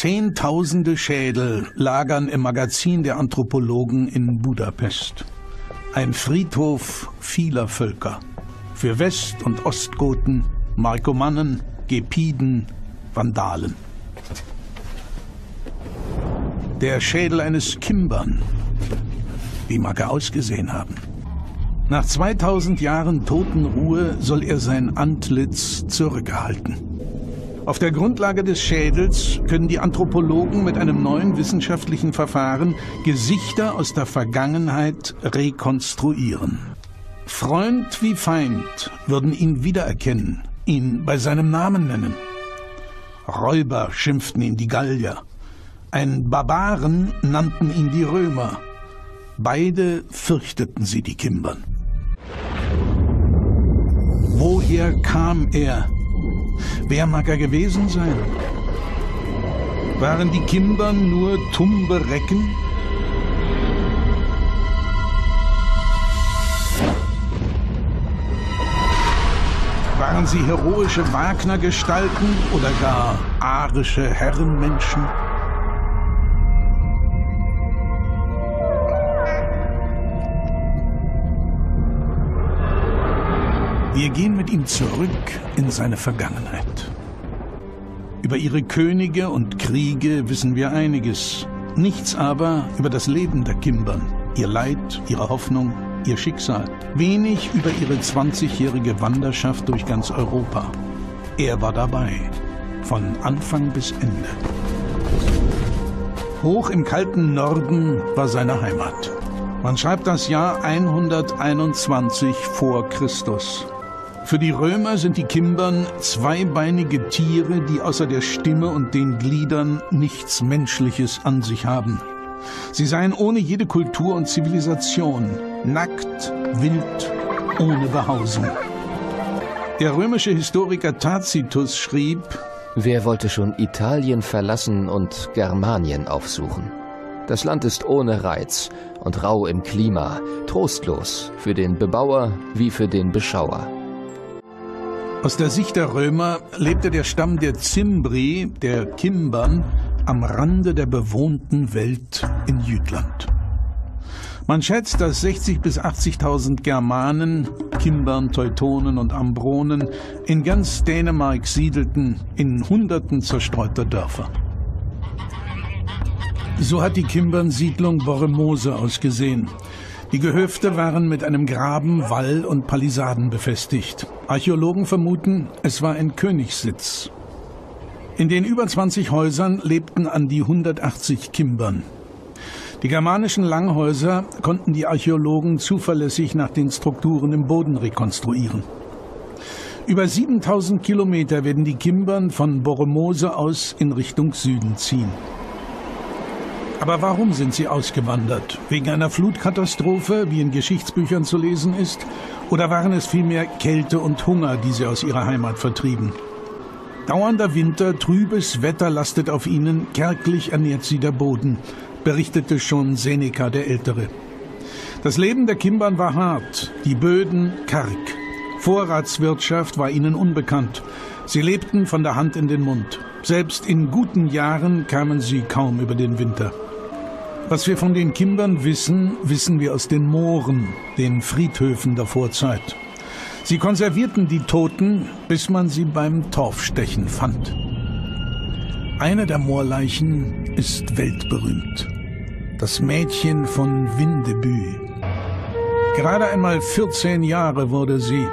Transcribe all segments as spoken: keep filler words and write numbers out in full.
Zehntausende Schädel lagern im Magazin der Anthropologen in Budapest. Ein Friedhof vieler Völker. Für West- und Ostgoten, Markomannen, Gepiden, Vandalen. Der Schädel eines Kimbern. Wie mag er ausgesehen haben? Nach zweitausend Jahren Totenruhe soll er sein Antlitz zurückerhalten. Auf der Grundlage des Schädels können die Anthropologen mit einem neuen wissenschaftlichen Verfahren Gesichter aus der Vergangenheit rekonstruieren. Freund wie Feind würden ihn wiedererkennen, ihn bei seinem Namen nennen. Räuber schimpften ihn die Gallier. Einen Barbaren nannten ihn die Römer. Beide fürchteten sie die Kimbern. Woher kam er? Wer mag er gewesen sein? Waren die Kimbern nur tumbe Recken? Waren sie heroische Wagner-Gestalten oder gar arische Herrenmenschen? Wir gehen mit ihm zurück in seine Vergangenheit. Über ihre Könige und Kriege wissen wir einiges. Nichts aber über das Leben der Kimbern, ihr Leid, ihre Hoffnung, ihr Schicksal. Wenig über ihre zwanzigjährige Wanderschaft durch ganz Europa. Er war dabei, von Anfang bis Ende. Hoch im kalten Norden war seine Heimat. Man schreibt das Jahr hunderteinundzwanzig vor Christus. Für die Römer sind die Kimbern zweibeinige Tiere, die außer der Stimme und den Gliedern nichts Menschliches an sich haben. Sie seien ohne jede Kultur und Zivilisation, nackt, wild, ohne Behausung. Der römische Historiker Tacitus schrieb: Wer wollte schon Italien verlassen und Germanien aufsuchen? Das Land ist ohne Reiz und rau im Klima, trostlos für den Bebauer wie für den Beschauer. Aus der Sicht der Römer lebte der Stamm der Zimbri, der Kimbern, am Rande der bewohnten Welt in Jütland. Man schätzt, dass sechzigtausend bis achtzigtausend Germanen, Kimbern, Teutonen und Ambronen in ganz Dänemark siedelten, in Hunderten zerstreuter Dörfer. So hat die Kimbern-Siedlung Borremose ausgesehen. Die Gehöfte waren mit einem Graben, Wall und Palisaden befestigt. Archäologen vermuten, es war ein Königssitz. In den über zwanzig Häusern lebten an die hundertachtzig Kimbern. Die germanischen Langhäuser konnten die Archäologen zuverlässig nach den Strukturen im Boden rekonstruieren. Über siebentausend Kilometer werden die Kimbern von Borremose aus in Richtung Süden ziehen. Aber warum sind sie ausgewandert? Wegen einer Flutkatastrophe, wie in Geschichtsbüchern zu lesen ist? Oder waren es vielmehr Kälte und Hunger, die sie aus ihrer Heimat vertrieben? Dauernder Winter, trübes Wetter lastet auf ihnen, kärglich ernährt sie der Boden, berichtete schon Seneca der Ältere. Das Leben der Kimbern war hart, die Böden karg. Vorratswirtschaft war ihnen unbekannt. Sie lebten von der Hand in den Mund. Selbst in guten Jahren kamen sie kaum über den Winter. Was wir von den Kimbern wissen, wissen wir aus den Mooren, den Friedhöfen der Vorzeit. Sie konservierten die Toten, bis man sie beim Torfstechen fand. Eine der Moorleichen ist weltberühmt. Das Mädchen von Windeby. Gerade einmal vierzehn Jahre wurde sie.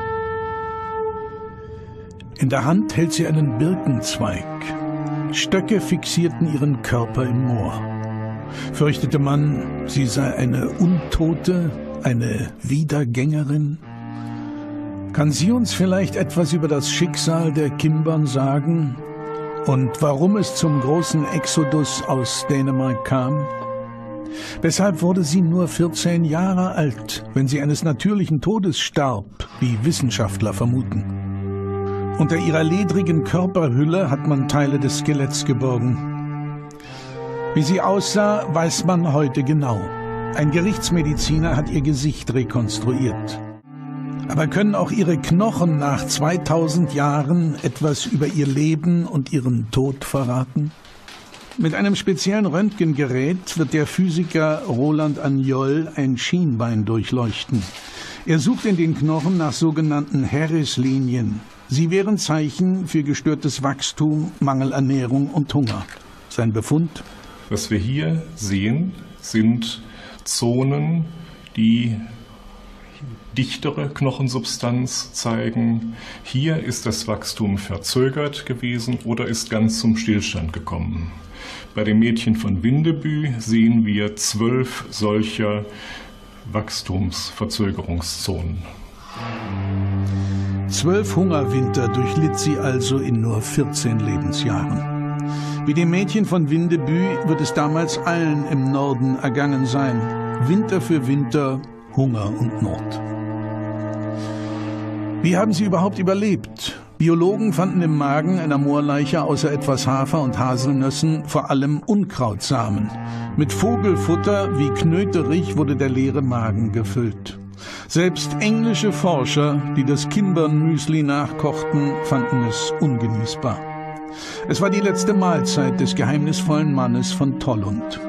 In der Hand hält sie einen Birkenzweig. Stöcke fixierten ihren Körper im Moor. Fürchtete man, sie sei eine Untote, eine Wiedergängerin? Kann sie uns vielleicht etwas über das Schicksal der Kimbern sagen und warum es zum großen Exodus aus Dänemark kam? Weshalb wurde sie nur vierzehn Jahre alt, wenn sie eines natürlichen Todes starb, wie Wissenschaftler vermuten? Unter ihrer ledrigen Körperhülle hat man Teile des Skeletts geborgen. Wie sie aussah, weiß man heute genau. Ein Gerichtsmediziner hat ihr Gesicht rekonstruiert. Aber können auch ihre Knochen nach zweitausend Jahren etwas über ihr Leben und ihren Tod verraten? Mit einem speziellen Röntgengerät wird der Physiker Roland Agnol ein Schienbein durchleuchten. Er sucht in den Knochen nach sogenannten Harris-Linien. Sie wären Zeichen für gestörtes Wachstum, Mangelernährung und Hunger. Sein Befund? Was wir hier sehen, sind Zonen, die dichtere Knochensubstanz zeigen. Hier ist das Wachstum verzögert gewesen oder ist ganz zum Stillstand gekommen. Bei dem Mädchen von Windeby sehen wir zwölf solcher Wachstumsverzögerungszonen. Zwölf Hungerwinter durchlitt sie also in nur vierzehn Lebensjahren. Wie dem Mädchen von Windeby wird es damals allen im Norden ergangen sein. Winter für Winter, Hunger und Not. Wie haben sie überhaupt überlebt? Biologen fanden im Magen einer Moorleiche außer etwas Hafer und Haselnüssen vor allem Unkrautsamen. Mit Vogelfutter wie Knöterich wurde der leere Magen gefüllt. Selbst englische Forscher, die das Kimbern-Müsli nachkochten, fanden es ungenießbar. Es war die letzte Mahlzeit des geheimnisvollen Mannes von Tollund.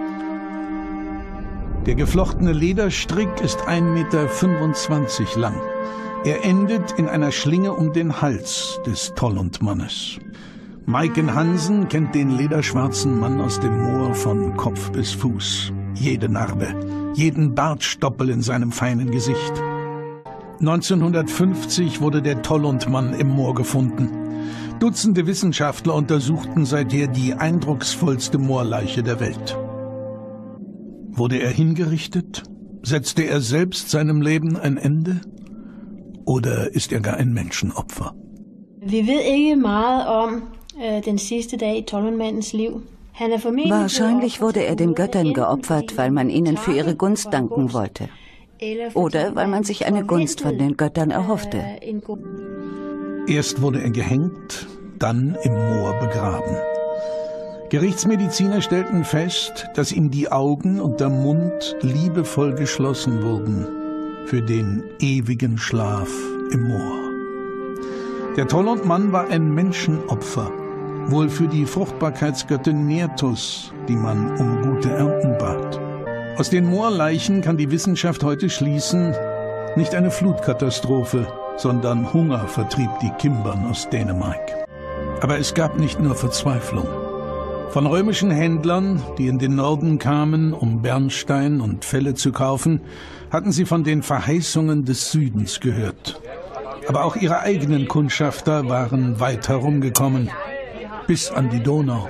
Der geflochtene Lederstrick ist ein Meter fünfundzwanzig lang. Er endet in einer Schlinge um den Hals des Tollund-Mannes. Maiken Hansen kennt den lederschwarzen Mann aus dem Moor von Kopf bis Fuß. Jede Narbe, jeden Bartstoppel in seinem feinen Gesicht. neunzehnhundertfünfzig wurde der Tollund-Mann im Moor gefunden. Dutzende Wissenschaftler untersuchten seither die eindrucksvollste Moorleiche der Welt. Wurde er hingerichtet? Setzte er selbst seinem Leben ein Ende? Oder ist er gar ein Menschenopfer? Wir ved ikke meget om øh, den sidste dag i Tollundmandens liv. Wahrscheinlich wurde er den Göttern geopfert, weil man ihnen für ihre Gunst danken wollte. Oder weil man sich eine Gunst von den Göttern erhoffte. Erst wurde er gehängt, dann im Moor begraben. Gerichtsmediziner stellten fest, dass ihm die Augen und der Mund liebevoll geschlossen wurden für den ewigen Schlaf im Moor. Der Tollund-Mann war ein Menschenopfer, wohl für die Fruchtbarkeitsgöttin Nertus, die man um gute Ernten bat. Aus den Moorleichen kann die Wissenschaft heute schließen, nicht eine Flutkatastrophe, sondern Hunger vertrieb die Kimbern aus Dänemark. Aber es gab nicht nur Verzweiflung. Von römischen Händlern, die in den Norden kamen, um Bernstein und Felle zu kaufen, hatten sie von den Verheißungen des Südens gehört. Aber auch ihre eigenen Kundschafter waren weit herumgekommen, bis an die Donau.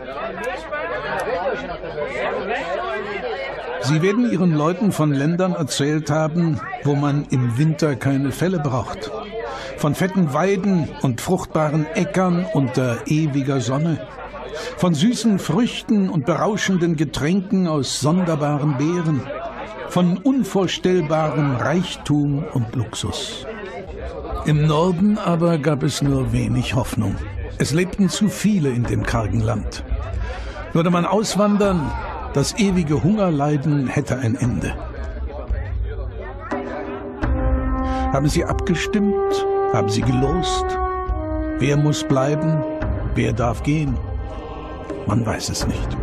Sie werden ihren Leuten von Ländern erzählt haben, wo man im Winter keine Felle braucht. Von fetten Weiden und fruchtbaren Äckern unter ewiger Sonne. Von süßen Früchten und berauschenden Getränken aus sonderbaren Beeren. Von unvorstellbarem Reichtum und Luxus. Im Norden aber gab es nur wenig Hoffnung. Es lebten zu viele in dem kargen Land. Würde man auswandern, das ewige Hungerleiden hätte ein Ende. Haben Sie abgestimmt? Haben Sie gelost? Wer muss bleiben? Wer darf gehen? Man weiß es nicht.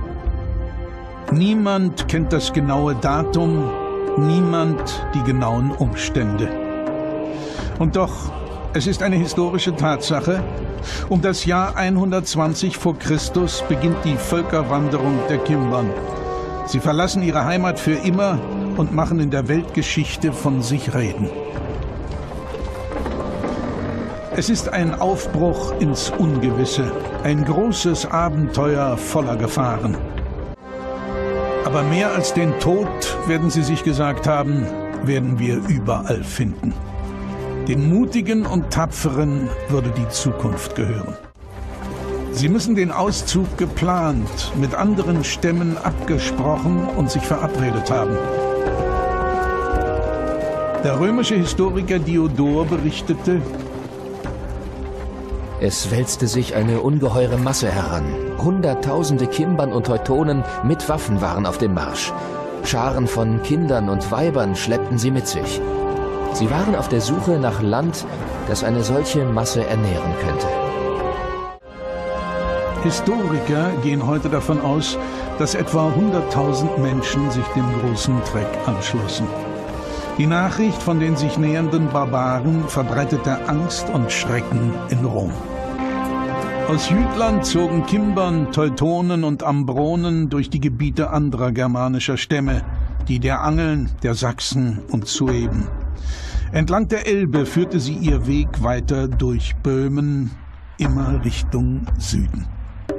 Niemand kennt das genaue Datum, niemand die genauen Umstände. Und doch, es ist eine historische Tatsache, um das Jahr hundertzwanzig vor Christus beginnt die Völkerwanderung der Kimbern. Sie verlassen ihre Heimat für immer und machen in der Weltgeschichte von sich reden. Es ist ein Aufbruch ins Ungewisse, ein großes Abenteuer voller Gefahren. Aber mehr als den Tod, werden sie sich gesagt haben, werden wir überall finden. Den Mutigen und Tapferen würde die Zukunft gehören. Sie müssen den Auszug geplant, mit anderen Stämmen abgesprochen und sich verabredet haben. Der römische Historiker Diodor berichtete: Es wälzte sich eine ungeheure Masse heran. Hunderttausende Kimbern und Teutonen mit Waffen waren auf dem Marsch. Scharen von Kindern und Weibern schleppten sie mit sich. Sie waren auf der Suche nach Land, das eine solche Masse ernähren könnte. Historiker gehen heute davon aus, dass etwa hunderttausend Menschen sich dem großen Trek anschlossen. Die Nachricht von den sich nähernden Barbaren verbreitete Angst und Schrecken in Rom. Aus Jütland zogen Kimbern, Teutonen und Ambronen durch die Gebiete anderer germanischer Stämme, die der Angeln, der Sachsen und Sueben. Entlang der Elbe führte sie ihr Weg weiter durch Böhmen, immer Richtung Süden.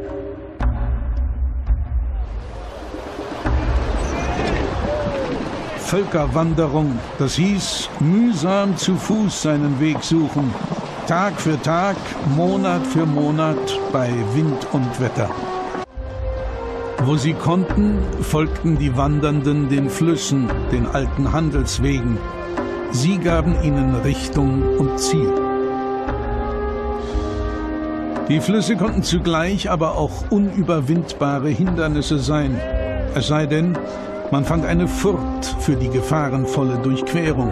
Völkerwanderung, das hieß, mühsam zu Fuß seinen Weg suchen, Tag für Tag, Monat für Monat, bei Wind und Wetter. Wo sie konnten, folgten die Wandernden den Flüssen, den alten Handelswegen. Sie gaben ihnen Richtung und Ziel. Die Flüsse konnten zugleich aber auch unüberwindbare Hindernisse sein, es sei denn, man fand eine Furt für die gefahrenvolle Durchquerung.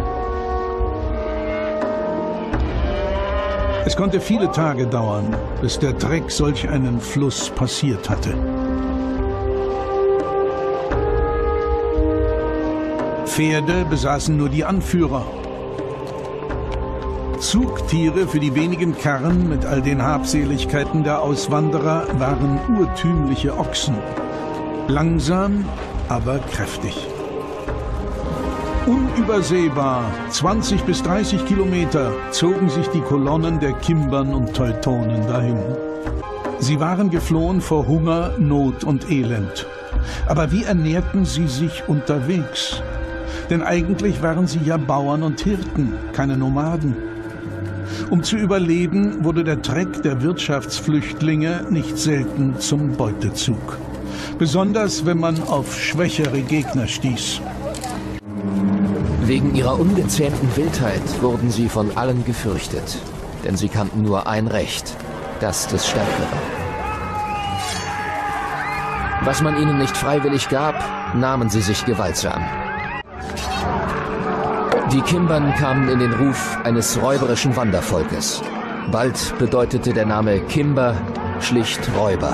Es konnte viele Tage dauern, bis der Trek solch einen Fluss passiert hatte. Pferde besaßen nur die Anführer. Zugtiere für die wenigen Karren mit all den Habseligkeiten der Auswanderer waren urtümliche Ochsen. Langsam, aber kräftig. Unübersehbar, zwanzig bis dreißig Kilometer, zogen sich die Kolonnen der Kimbern und Teutonen dahin. Sie waren geflohen vor Hunger, Not und Elend. Aber wie ernährten sie sich unterwegs? Denn eigentlich waren sie ja Bauern und Hirten, keine Nomaden. Um zu überleben, wurde der Trek der Wirtschaftsflüchtlinge nicht selten zum Beutezug. Besonders wenn man auf schwächere Gegner stieß. Wegen ihrer ungezähmten Wildheit wurden sie von allen gefürchtet. Denn sie kannten nur ein Recht, das des Stärkeren. Was man ihnen nicht freiwillig gab, nahmen sie sich gewaltsam. Die Kimbern kamen in den Ruf eines räuberischen Wandervolkes. Bald bedeutete der Name Kimber schlicht Räuber.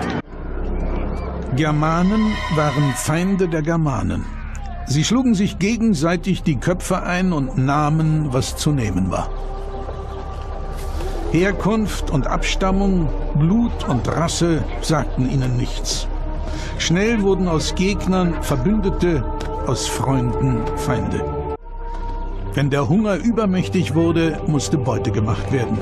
Germanen waren Feinde der Germanen. Sie schlugen sich gegenseitig die Köpfe ein und nahmen, was zu nehmen war. Herkunft und Abstammung, Blut und Rasse sagten ihnen nichts. Schnell wurden aus Gegnern Verbündete, aus Freunden Feinde. Wenn der Hunger übermächtig wurde, musste Beute gemacht werden.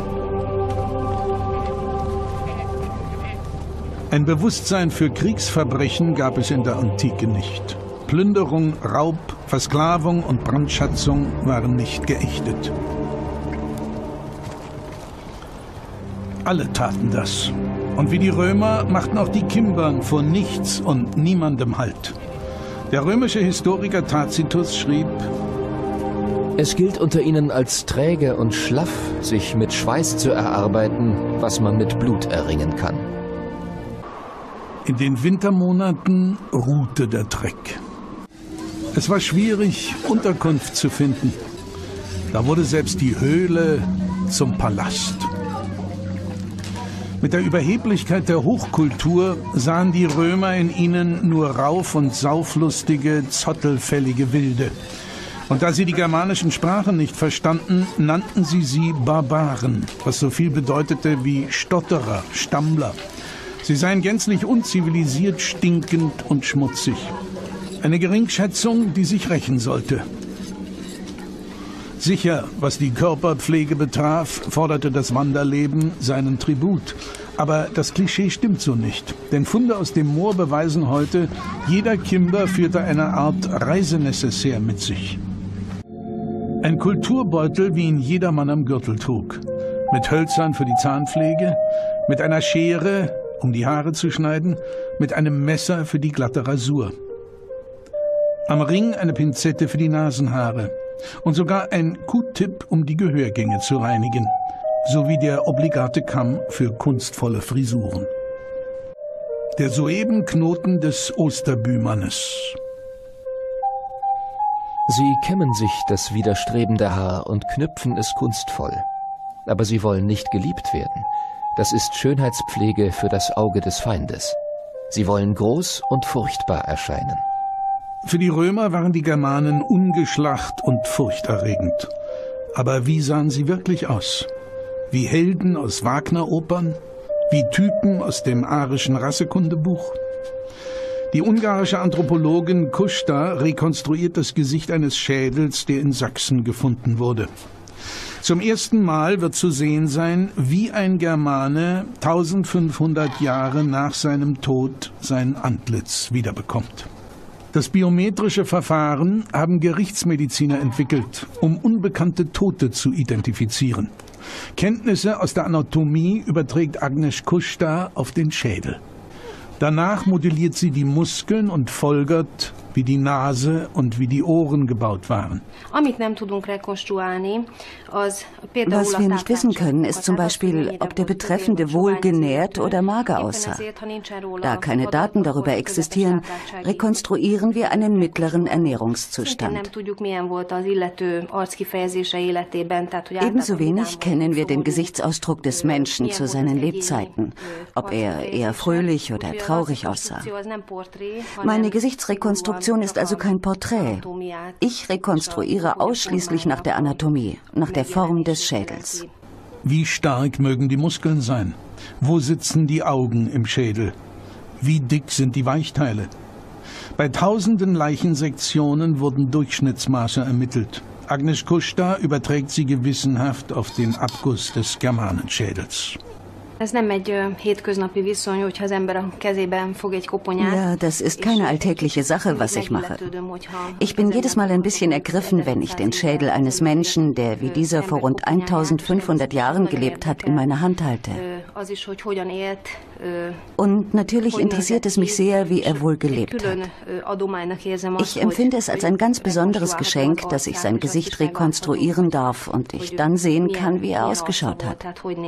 Ein Bewusstsein für Kriegsverbrechen gab es in der Antike nicht. Plünderung, Raub, Versklavung und Brandschatzung waren nicht geächtet. Alle taten das. Und wie die Römer machten auch die Kimbern vor nichts und niemandem Halt. Der römische Historiker Tacitus schrieb: Es gilt unter ihnen als träge und schlaff, sich mit Schweiß zu erarbeiten, was man mit Blut erringen kann. In den Wintermonaten ruhte der Trek. Es war schwierig, Unterkunft zu finden. Da wurde selbst die Höhle zum Palast. Mit der Überheblichkeit der Hochkultur sahen die Römer in ihnen nur rauf- und sauflustige, zottelfällige Wilde. Und da sie die germanischen Sprachen nicht verstanden, nannten sie sie Barbaren, was so viel bedeutete wie Stotterer, Stammler. Sie seien gänzlich unzivilisiert, stinkend und schmutzig. Eine Geringschätzung, die sich rächen sollte. Sicher, was die Körperpflege betraf, forderte das Wanderleben seinen Tribut. Aber das Klischee stimmt so nicht. Denn Funde aus dem Moor beweisen heute, jeder Kimber führte eine Art Reisenecessaire mit sich. Ein Kulturbeutel, wie ihn jedermann am Gürtel trug. Mit Hölzern für die Zahnpflege, mit einer Schere, um die Haare zu schneiden, mit einem Messer für die glatte Rasur. Am Ring eine Pinzette für die Nasenhaare und sogar ein Q-Tip, um die Gehörgänge zu reinigen, sowie der obligate Kamm für kunstvolle Frisuren. Der Suebenknoten des Osterbümannes. Sie kämmen sich das widerstrebende Haar und knüpfen es kunstvoll. Aber sie wollen nicht geliebt werden, Das ist Schönheitspflege für das Auge des Feindes. Sie wollen groß und furchtbar erscheinen. Für die Römer waren die Germanen ungeschlacht und furchterregend. Aber wie sahen sie wirklich aus? Wie Helden aus Wagner-Opern? Wie Typen aus dem arischen Rassekundebuch? Die ungarische Anthropologin Kuschta rekonstruiert das Gesicht eines Schädels, der in Sachsen gefunden wurde. Zum ersten Mal wird zu sehen sein, wie ein Germane eintausendfünfhundert Jahre nach seinem Tod sein Antlitz wiederbekommt. Das biometrische Verfahren haben Gerichtsmediziner entwickelt, um unbekannte Tote zu identifizieren. Kenntnisse aus der Anatomie überträgt Agnes Kuschta auf den Schädel. Danach modelliert sie die Muskeln und folgert, wie die Nase und wie die Ohren gebaut waren. Was wir nicht wissen können, ist zum Beispiel, ob der Betreffende wohl genährt oder mager aussah. Da keine Daten darüber existieren, rekonstruieren wir einen mittleren Ernährungszustand. Ebenso wenig kennen wir den Gesichtsausdruck des Menschen zu seinen Lebzeiten, ob er eher fröhlich oder traurig aussah. Meine Gesichtsrekonstruktion ist also kein Porträt. Ich rekonstruiere ausschließlich nach der Anatomie, nach der Form des Schädels. Wie stark mögen die Muskeln sein? Wo sitzen die Augen im Schädel? Wie dick sind die Weichteile? Bei tausenden Leichensektionen wurden Durchschnittsmaße ermittelt. Agnes Kuschta überträgt sie gewissenhaft auf den Abguss des Germanenschädels. Ja, das ist keine alltägliche Sache, was ich mache. Ich bin jedes Mal ein bisschen ergriffen, wenn ich den Schädel eines Menschen, der wie dieser vor rund eintausendfünfhundert Jahren gelebt hat, in meiner Hand halte. Und natürlich interessiert es mich sehr, wie er wohl gelebt hat. Ich empfinde es als ein ganz besonderes Geschenk, dass ich sein Gesicht rekonstruieren darf und ich dann sehen kann, wie er ausgeschaut hat.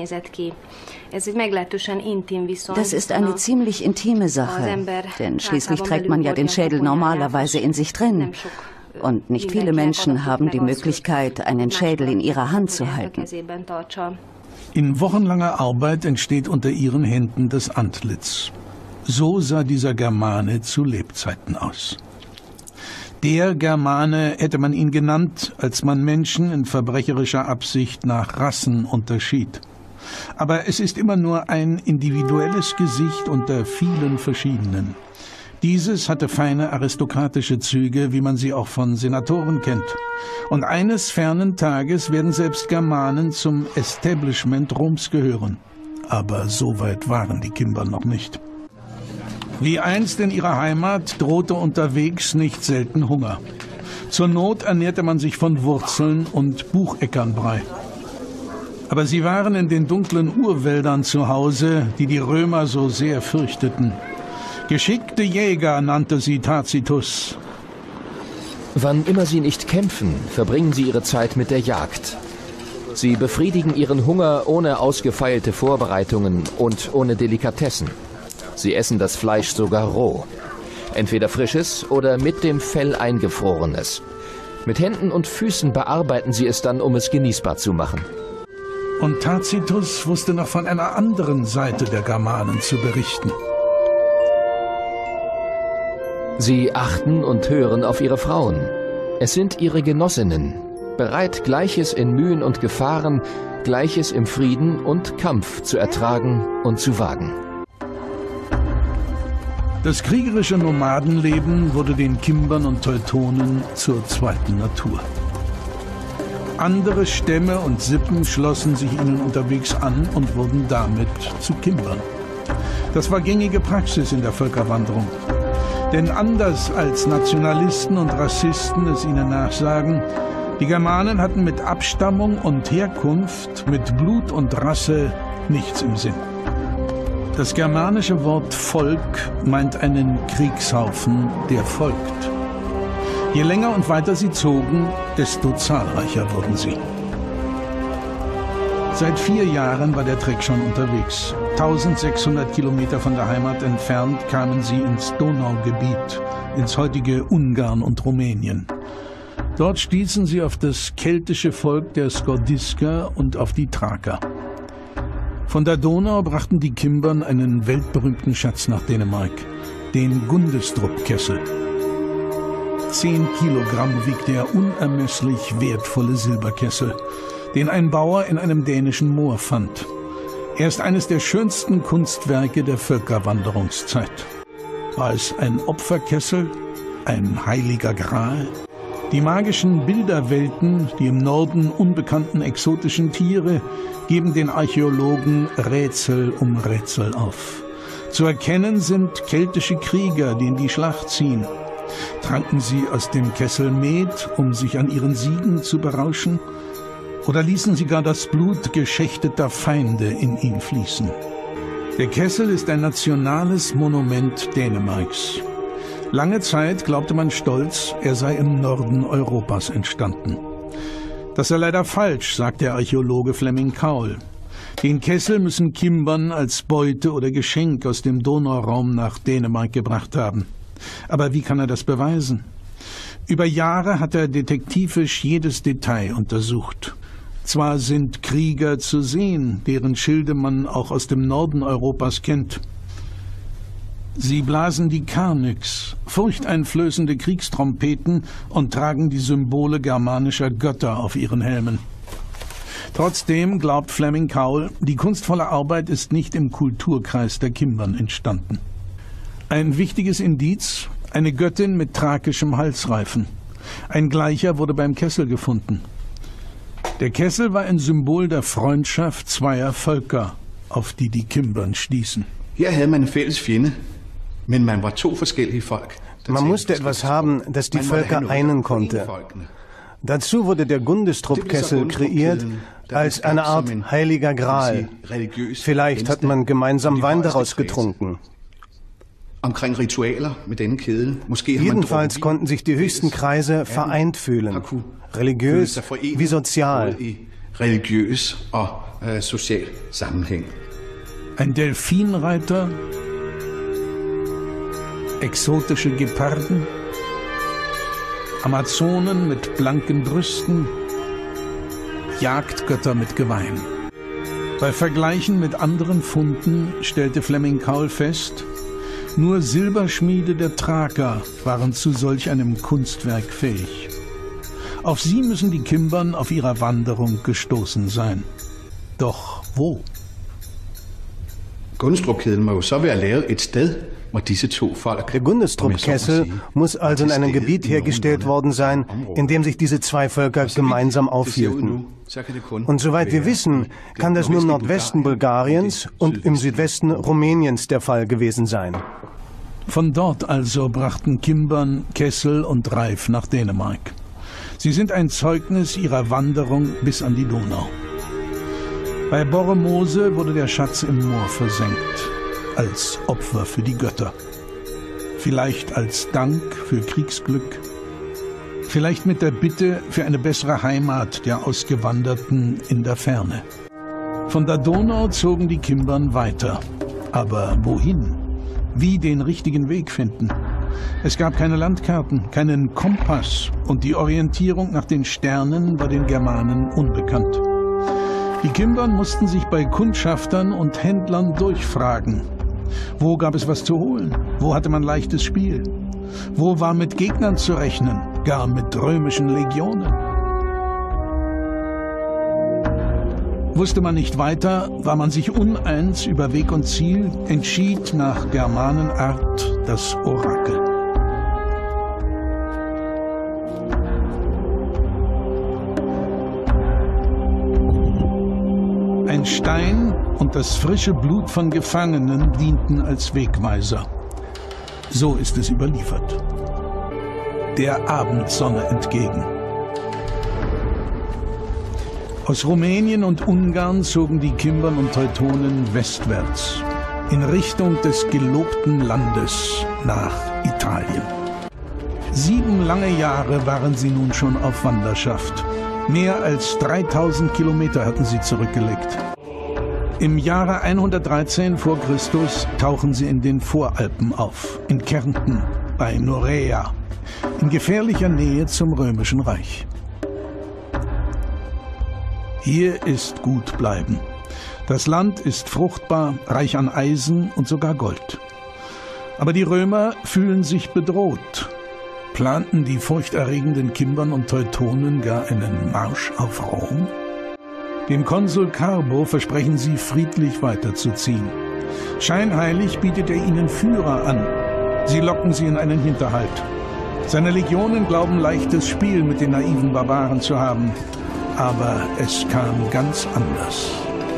Das ist eine ziemlich intime Sache, denn schließlich trägt man ja den Schädel normalerweise in sich drin. Und nicht viele Menschen haben die Möglichkeit, einen Schädel in ihrer Hand zu halten. In wochenlanger Arbeit entsteht unter ihren Händen das Antlitz. So sah dieser Germane zu Lebzeiten aus. Der Germane hätte man ihn genannt, als man Menschen in verbrecherischer Absicht nach Rassen unterschied. Aber es ist immer nur ein individuelles Gesicht unter vielen verschiedenen. Dieses hatte feine aristokratische Züge, wie man sie auch von Senatoren kennt. Und eines fernen Tages werden selbst Germanen zum Establishment Roms gehören. Aber so weit waren die Kimbern noch nicht. Wie einst in ihrer Heimat drohte unterwegs nicht selten Hunger. Zur Not ernährte man sich von Wurzeln und Bucheckernbrei. Aber sie waren in den dunklen Urwäldern zu Hause, die die Römer so sehr fürchteten. Geschickte Jäger nannte sie Tacitus. Wann immer sie nicht kämpfen, verbringen sie ihre Zeit mit der Jagd. Sie befriedigen ihren Hunger ohne ausgefeilte Vorbereitungen und ohne Delikatessen. Sie essen das Fleisch sogar roh. Entweder frisches oder mit dem Fell eingefrorenes. Mit Händen und Füßen bearbeiten sie es dann, um es genießbar zu machen. Und Tacitus wusste noch von einer anderen Seite der Germanen zu berichten. Sie achten und hören auf ihre Frauen. Es sind ihre Genossinnen, bereit, Gleiches in Mühen und Gefahren, Gleiches im Frieden und Kampf zu ertragen und zu wagen. Das kriegerische Nomadenleben wurde den Kimbern und Teutonen zur zweiten Natur. Andere Stämme und Sippen schlossen sich ihnen unterwegs an und wurden damit zu Kimbern. Das war gängige Praxis in der Völkerwanderung. Denn anders als Nationalisten und Rassisten es ihnen nachsagen, die Germanen hatten mit Abstammung und Herkunft, mit Blut und Rasse nichts im Sinn. Das germanische Wort Volk meint einen Kriegshaufen, der folgt. Je länger und weiter sie zogen, desto zahlreicher wurden sie. Seit vier Jahren war der Trek schon unterwegs. eintausendsechshundert Kilometer von der Heimat entfernt kamen sie ins Donaugebiet, ins heutige Ungarn und Rumänien. Dort stießen sie auf das keltische Volk der Skordisker und auf die Thraker. Von der Donau brachten die Kimbern einen weltberühmten Schatz nach Dänemark, den Gundestrup-Kessel. Zehn Kilogramm wiegt der unermesslich wertvolle Silberkessel, den ein Bauer in einem dänischen Moor fand. Er ist eines der schönsten Kunstwerke der Völkerwanderungszeit. War es ein Opferkessel, ein heiliger Gral? Die magischen Bilderwelten, die im Norden unbekannten exotischen Tiere, geben den Archäologen Rätsel um Rätsel auf. Zu erkennen sind keltische Krieger, die in die Schlacht ziehen. Tranken sie aus dem Kessel Met, um sich an ihren Siegen zu berauschen? Oder ließen sie gar das Blut geschächteter Feinde in ihn fließen? Der Kessel ist ein nationales Monument Dänemarks. Lange Zeit glaubte man stolz, er sei im Norden Europas entstanden. Das sei leider falsch, sagt der Archäologe Flemming Kaul. Den Kessel müssen Kimbern als Beute oder Geschenk aus dem Donauraum nach Dänemark gebracht haben. Aber wie kann er das beweisen? Über Jahre hat er detektivisch jedes Detail untersucht. Zwar sind Krieger zu sehen, deren Schilde man auch aus dem Norden Europas kennt. Sie blasen die Karnyx, furchteinflößende Kriegstrompeten, und tragen die Symbole germanischer Götter auf ihren Helmen. Trotzdem glaubt Flemming Kaul, die kunstvolle Arbeit ist nicht im Kulturkreis der Kimbern entstanden. Ein wichtiges Indiz: eine Göttin mit thrakischem Halsreifen. Ein gleicher wurde beim Kessel gefunden. Der Kessel war ein Symbol der Freundschaft zweier Völker, auf die die Kimbern stießen. Hier havde man en fælles fjende, men man war to forskellige Volk. Man musste etwas haben, das die Völker einen konnte. Dazu wurde der Gundestrup-Kessel kreiert als eine Art heiliger Gral. Vielleicht hat man gemeinsam Wein daraus getrunken. Jedenfalls konnten sich die höchsten Kreise vereint fühlen, religiös wie sozial. Ein Delfinreiter, exotische Geparden, Amazonen mit blanken Brüsten, Jagdgötter mit Geweih. Bei Vergleichen mit anderen Funden stellte Flemming Kaul fest, nur Silberschmiede der Thraker waren zu solch einem Kunstwerk fähig. Auf sie müssen die Kimbern auf ihrer Wanderung gestoßen sein. Doch wo? Gundestrup-kæden må jo så være lavet et sted, hvor disse to folk. Der Gundestrup-Kessel muss also in einem Gebiet hergestellt worden sein, in dem sich diese zwei Völker gemeinsam aufhielten. Und soweit wir wissen, kann das nur im Nordwesten Bulgariens und im Südwesten Rumäniens der Fall gewesen sein. Von dort also brachten Kimbern Kessel und Reif nach Dänemark. Sie sind ein Zeugnis ihrer Wanderung bis an die Donau. Bei Borremose wurde der Schatz im Moor versenkt, als Opfer für die Götter. Vielleicht als Dank für Kriegsglück, vielleicht mit der Bitte für eine bessere Heimat der Ausgewanderten in der Ferne. Von der Donau zogen die Kimbern weiter. Aber wohin? Wie den richtigen Weg finden? Es gab keine Landkarten, keinen Kompass, und die Orientierung nach den Sternen war den Germanen unbekannt. Die Kimbern mussten sich bei Kundschaftern und Händlern durchfragen. Wo gab es was zu holen? Wo hatte man leichtes Spiel? Wo war mit Gegnern zu rechnen, gar mit römischen Legionen? Wusste man nicht weiter, war man sich uneins über Weg und Ziel, entschied nach Germanenart das Orakel. Ein Stein und das frische Blut von Gefangenen dienten als Wegweiser. So ist es überliefert. Der Abendsonne entgegen. Aus Rumänien und Ungarn zogen die Kimbern und Teutonen westwärts, in Richtung des gelobten Landes, nach Italien. Sieben lange Jahre waren sie nun schon auf Wanderschaft. Mehr als dreitausend Kilometer hatten sie zurückgelegt. Im Jahre hundertdreizehn vor Christus tauchen sie in den Voralpen auf, in Kärnten, bei Norea, in gefährlicher Nähe zum Römischen Reich. Hier ist gut bleiben. Das Land ist fruchtbar, reich an Eisen und sogar Gold. Aber die Römer fühlen sich bedroht. Planten die furchterregenden Kimbern und Teutonen gar einen Marsch auf Rom? Dem Konsul Carbo versprechen sie, friedlich weiterzuziehen. Scheinheilig bietet er ihnen Führer an. Sie locken sie in einen Hinterhalt. Seine Legionen glauben, leichtes Spiel mit den naiven Barbaren zu haben. Aber es kam ganz anders.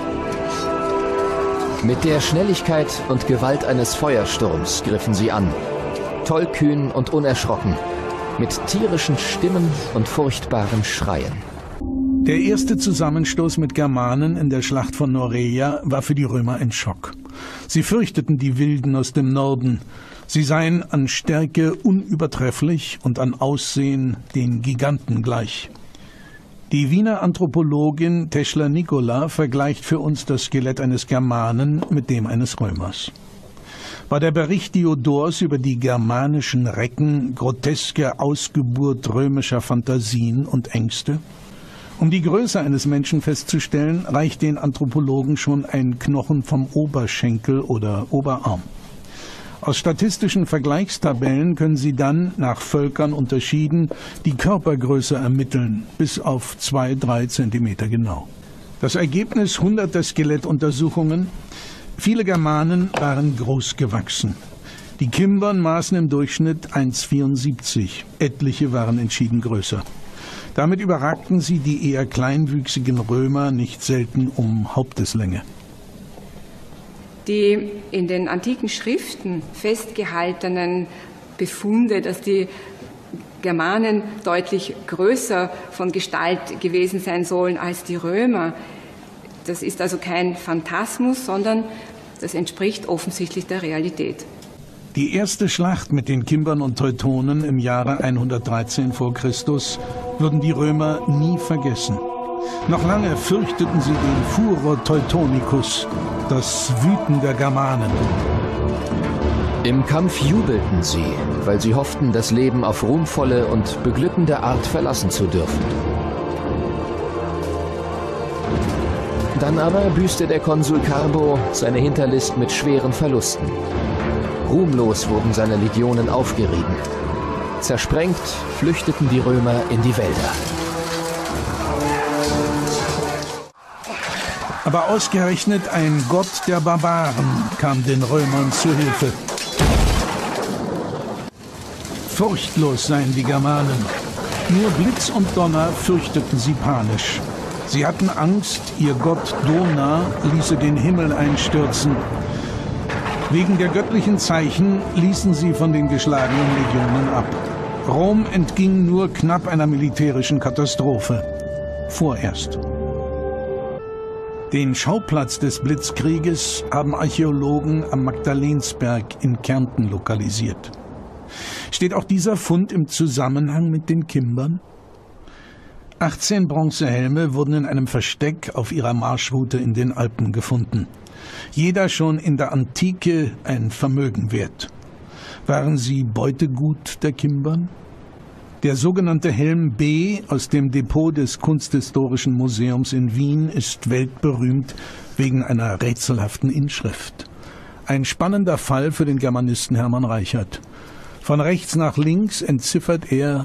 Mit der Schnelligkeit und Gewalt eines Feuersturms griffen sie an. Tollkühn und unerschrocken. Mit tierischen Stimmen und furchtbaren Schreien. Der erste Zusammenstoß mit Germanen in der Schlacht von Noreia war für die Römer ein Schock. Sie fürchteten die Wilden aus dem Norden. Sie seien an Stärke unübertrefflich und an Aussehen den Giganten gleich. Die Wiener Anthropologin Teschler Nicola vergleicht für uns das Skelett eines Germanen mit dem eines Römers. War der Bericht Diodors über die germanischen Recken groteske Ausgeburt römischer Fantasien und Ängste? Um die Größe eines Menschen festzustellen, reicht den Anthropologen schon ein Knochen vom Oberschenkel oder Oberarm. Aus statistischen Vergleichstabellen können sie dann, nach Völkern unterschieden, die Körpergröße ermitteln, bis auf zwei, drei Zentimeter genau. Das Ergebnis hunderter Skelettuntersuchungen: Viele Germanen waren groß gewachsen. Die Kimbern maßen im Durchschnitt eins Komma vierundsiebzig, etliche waren entschieden größer. Damit überragten sie die eher kleinwüchsigen Römer nicht selten um Haupteslänge. Die in den antiken Schriften festgehaltenen Befunde, dass die Germanen deutlich größer von Gestalt gewesen sein sollen als die Römer, das ist also kein Phantasmus, sondern das entspricht offensichtlich der Realität. Die erste Schlacht mit den Kimbern und Teutonen im Jahre hundertdreizehn vor Christus würden die Römer nie vergessen. Noch lange fürchteten sie den Furor Teutonicus, das Wüten der Germanen. Im Kampf jubelten sie, weil sie hofften, das Leben auf ruhmvolle und beglückende Art verlassen zu dürfen. Dann aber büßte der Konsul Carbo seine Hinterlist mit schweren Verlusten. Ruhmlos wurden seine Legionen aufgerieben. Zersprengt flüchteten die Römer in die Wälder. Aber ausgerechnet ein Gott der Barbaren kam den Römern zu Hilfe. Furchtlos seien die Germanen. Nur Blitz und Donner fürchteten sie panisch. Sie hatten Angst, ihr Gott Dona ließe den Himmel einstürzen. Wegen der göttlichen Zeichen ließen sie von den geschlagenen Legionen ab. Rom entging nur knapp einer militärischen Katastrophe. Vorerst. Den Schauplatz des Blitzkrieges haben Archäologen am Magdalensberg in Kärnten lokalisiert. Steht auch dieser Fund im Zusammenhang mit den Kimbern? achtzehn Bronzehelme wurden in einem Versteck auf ihrer Marschroute in den Alpen gefunden. Jeder schon in der Antike ein Vermögen wert. Waren sie Beutegut der Kimbern? Der sogenannte Helm B aus dem Depot des Kunsthistorischen Museums in Wien ist weltberühmt wegen einer rätselhaften Inschrift. Ein spannender Fall für den Germanisten Hermann Reichert. Von rechts nach links entziffert er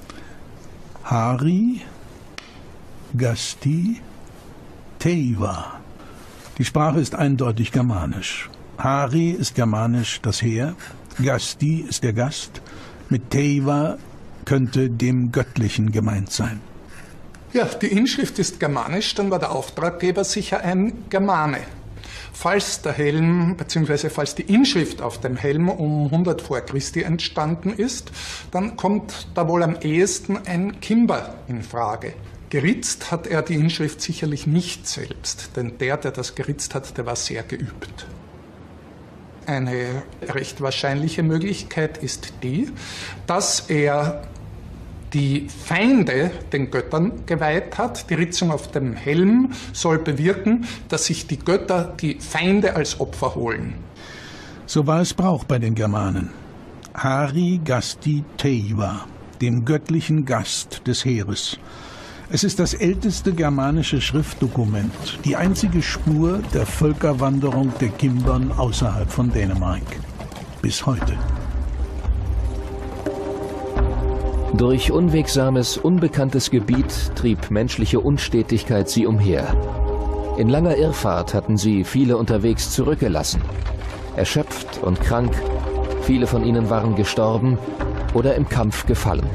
Hari, Gasti, Teiva. Die Sprache ist eindeutig germanisch. Hari ist germanisch das Heer, Gasti ist der Gast, mit Teiva könnte dem Göttlichen gemeint sein. Ja, die Inschrift ist germanisch, dann war der Auftraggeber sicher ein Germane. Falls der Helm, beziehungsweise falls die Inschrift auf dem Helm um hundert vor Christi entstanden ist, dann kommt da wohl am ehesten ein Kimber in Frage. Geritzt hat er die Inschrift sicherlich nicht selbst, denn der, der das geritzt hat, der war sehr geübt. Eine recht wahrscheinliche Möglichkeit ist die, dass er die Feinde den Göttern geweiht hat. Die Ritzung auf dem Helm soll bewirken, dass sich die Götter die Feinde als Opfer holen. So war es Brauch bei den Germanen. Hari Gasti Teiva, dem göttlichen Gast des Heeres. Es ist das älteste germanische Schriftdokument, die einzige Spur der Völkerwanderung der Kimbern außerhalb von Dänemark. Bis heute. Durch unwegsames, unbekanntes Gebiet trieb menschliche Unstetigkeit sie umher. In langer Irrfahrt hatten sie viele unterwegs zurückgelassen. Erschöpft und krank, viele von ihnen waren gestorben oder im Kampf gefallen.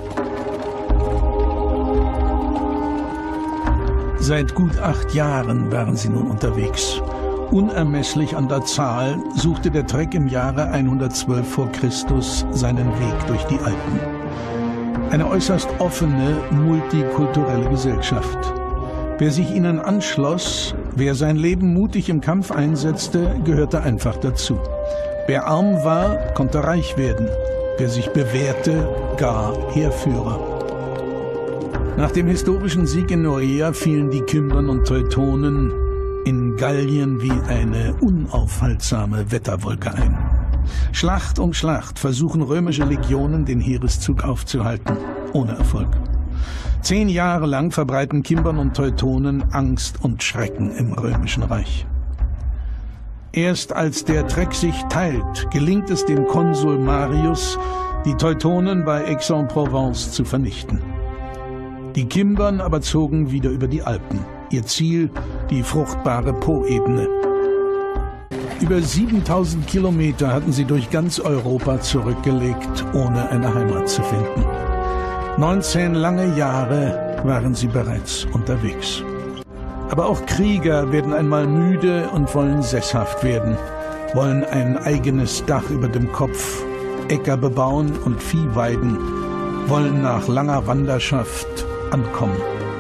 Seit gut acht Jahren waren sie nun unterwegs. Unermesslich an der Zahl suchte der Trek im Jahre hundertzwölf vor Christus seinen Weg durch die Alpen. Eine äußerst offene, multikulturelle Gesellschaft. Wer sich ihnen anschloss, wer sein Leben mutig im Kampf einsetzte, gehörte einfach dazu. Wer arm war, konnte reich werden. Wer sich bewährte, gar Heerführer. Nach dem historischen Sieg in Norea fielen die Kimbern und Teutonen in Gallien wie eine unaufhaltsame Wetterwolke ein. Schlacht um Schlacht versuchen römische Legionen, den Heereszug aufzuhalten. Ohne Erfolg. Zehn Jahre lang verbreiten Kimbern und Teutonen Angst und Schrecken im Römischen Reich. Erst als der Trek sich teilt, gelingt es dem Konsul Marius, die Teutonen bei Aix-en-Provence zu vernichten. Die Kimbern aber zogen wieder über die Alpen. Ihr Ziel, die fruchtbare Po-Ebene. Über siebentausend Kilometer hatten sie durch ganz Europa zurückgelegt, ohne eine Heimat zu finden. neunzehn lange Jahre waren sie bereits unterwegs. Aber auch Krieger werden einmal müde und wollen sesshaft werden, wollen ein eigenes Dach über dem Kopf, Äcker bebauen und Vieh weiden, wollen nach langer Wanderschaft ankommen.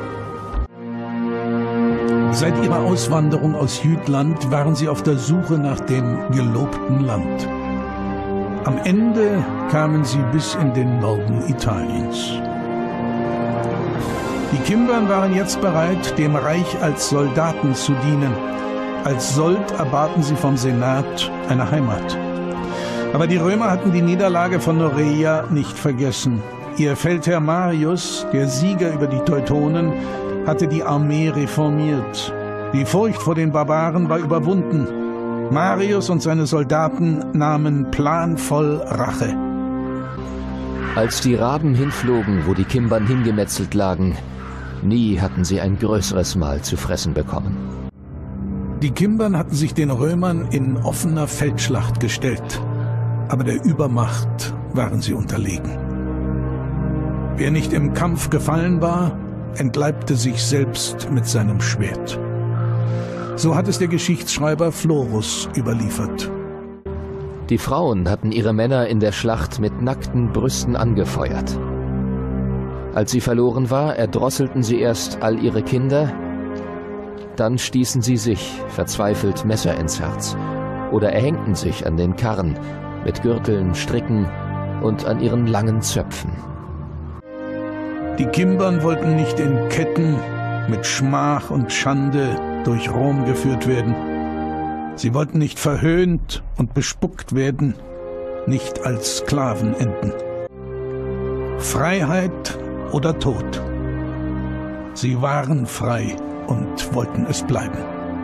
Seit ihrer Auswanderung aus Jütland waren sie auf der Suche nach dem gelobten Land. Am Ende kamen sie bis in den Norden Italiens. Die Kimbern waren jetzt bereit, dem Reich als Soldaten zu dienen. Als Sold erbaten sie vom Senat eine Heimat. Aber die Römer hatten die Niederlage von Norea nicht vergessen. Ihr Feldherr Marius, der Sieger über die Teutonen, hatte die Armee reformiert. Die Furcht vor den Barbaren war überwunden. Marius und seine Soldaten nahmen planvoll Rache. Als die Raben hinflogen, wo die Kimbern hingemetzelt lagen, nie hatten sie ein größeres Mahl zu fressen bekommen. Die Kimbern hatten sich den Römern in offener Feldschlacht gestellt, aber der Übermacht waren sie unterlegen. Wer nicht im Kampf gefallen war, entleibte sich selbst mit seinem Schwert. So hat es der Geschichtsschreiber Florus überliefert. Die Frauen hatten ihre Männer in der Schlacht mit nackten Brüsten angefeuert. Als sie verloren war, erdrosselten sie erst all ihre Kinder, dann stießen sie sich verzweifelt Messer ins Herz oder erhängten sich an den Karren mit Gürteln, Stricken und an ihren langen Zöpfen. Die Kimbern wollten nicht in Ketten mit Schmach und Schande durch Rom geführt werden. Sie wollten nicht verhöhnt und bespuckt werden, nicht als Sklaven enden. Freiheit oder Tod. Sie waren frei und wollten es bleiben.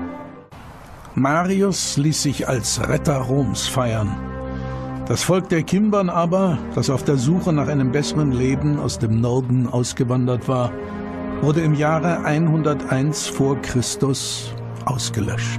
Marius ließ sich als Retter Roms feiern. Das Volk der Kimbern aber, das auf der Suche nach einem besseren Leben aus dem Norden ausgewandert war, wurde im Jahre hunderteins vor Christus ausgelöscht.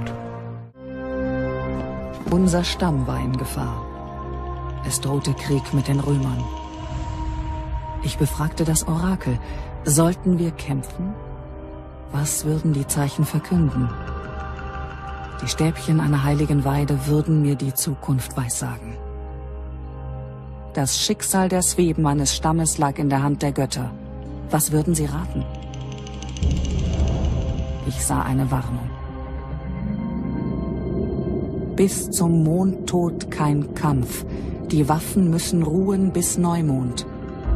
Unser Stamm war in Gefahr. Es drohte Krieg mit den Römern. Ich befragte das Orakel. Sollten wir kämpfen? Was würden die Zeichen verkünden? Die Stäbchen einer heiligen Weide würden mir die Zukunft weissagen. Das Schicksal der Sweben meines Stammes lag in der Hand der Götter. Was würden sie raten? Ich sah eine Warnung. Bis zum Mondtod kein Kampf. Die Waffen müssen ruhen bis Neumond.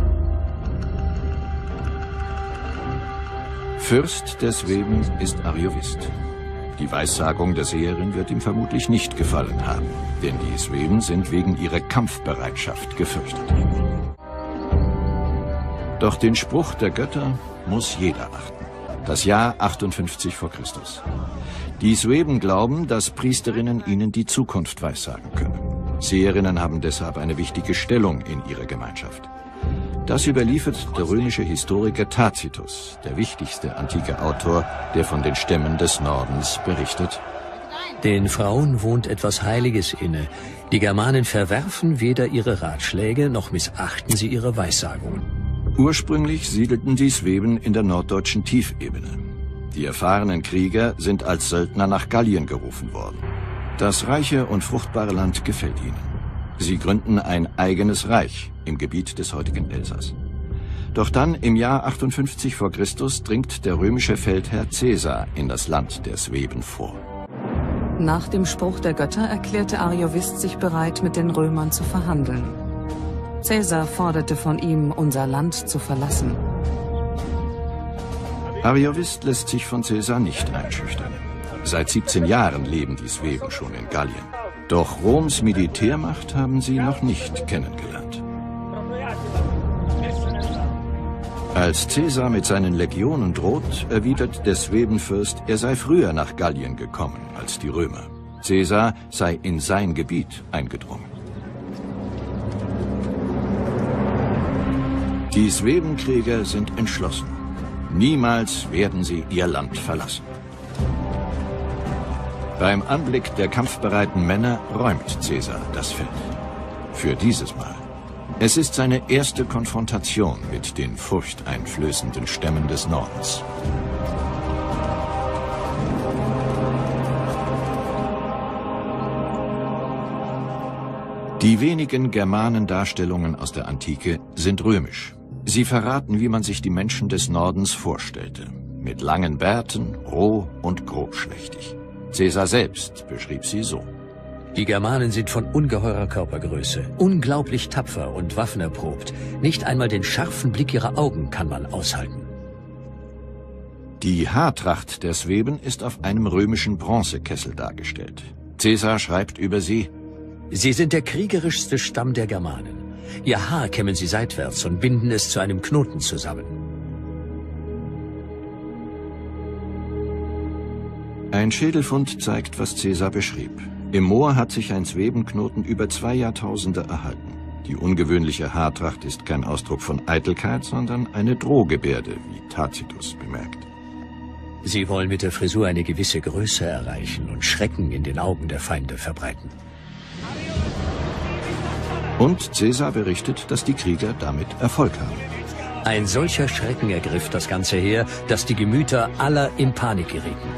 Fürst der Sweben ist Ariovist. Die Weissagung der Seherin wird ihm vermutlich nicht gefallen haben, denn die Sweben sind wegen ihrer Kampfbereitschaft gefürchtet. Doch den Spruch der Götter muss jeder achten. Das Jahr achtundfünfzig vor Christus. Die Sueben glauben, dass Priesterinnen ihnen die Zukunft weissagen können. Seherinnen haben deshalb eine wichtige Stellung in ihrer Gemeinschaft. Das überliefert der römische Historiker Tacitus, der wichtigste antike Autor, der von den Stämmen des Nordens berichtet. Den Frauen wohnt etwas Heiliges inne. Die Germanen verwerfen weder ihre Ratschläge, noch missachten sie ihre Weissagungen. Ursprünglich siedelten die Sueben in der norddeutschen Tiefebene. Die erfahrenen Krieger sind als Söldner nach Gallien gerufen worden. Das reiche und fruchtbare Land gefällt ihnen. Sie gründen ein eigenes Reich im Gebiet des heutigen Elsass. Doch dann, im Jahr achtundfünfzig vor Christus, dringt der römische Feldherr Caesar in das Land der Sueben vor. Nach dem Spruch der Götter erklärte Ariovist sich bereit, mit den Römern zu verhandeln. Caesar forderte von ihm, unser Land zu verlassen. Ariovist lässt sich von Caesar nicht einschüchtern. Seit siebzehn Jahren leben die Sueben schon in Gallien. Doch Roms Militärmacht haben sie noch nicht kennengelernt. Als Caesar mit seinen Legionen droht, erwidert der Suebenfürst, er sei früher nach Gallien gekommen als die Römer. Caesar sei in sein Gebiet eingedrungen. Die Suebenkrieger sind entschlossen. Niemals werden sie ihr Land verlassen. Beim Anblick der kampfbereiten Männer räumt Caesar das Feld. Für dieses Mal. Es ist seine erste Konfrontation mit den furchteinflößenden Stämmen des Nordens. Die wenigen Germanendarstellungen aus der Antike sind römisch. Sie verraten, wie man sich die Menschen des Nordens vorstellte. Mit langen Bärten, roh und grobschlächtig. Caesar selbst beschrieb sie so. Die Germanen sind von ungeheurer Körpergröße, unglaublich tapfer und waffenerprobt. Nicht einmal den scharfen Blick ihrer Augen kann man aushalten. Die Haartracht der Sueben ist auf einem römischen Bronzekessel dargestellt. Caesar schreibt über sie: Sie sind der kriegerischste Stamm der Germanen. Ihr Haar kämmen sie seitwärts und binden es zu einem Knoten zusammen. Ein Schädelfund zeigt, was Caesar beschrieb. Im Moor hat sich ein Suebenknoten über zwei Jahrtausende erhalten. Die ungewöhnliche Haartracht ist kein Ausdruck von Eitelkeit, sondern eine Drohgebärde, wie Tacitus bemerkt. Sie wollen mit der Frisur eine gewisse Größe erreichen und Schrecken in den Augen der Feinde verbreiten. Und Caesar berichtet, dass die Krieger damit Erfolg haben. Ein solcher Schrecken ergriff das ganze Heer, dass die Gemüter aller in Panik gerieten.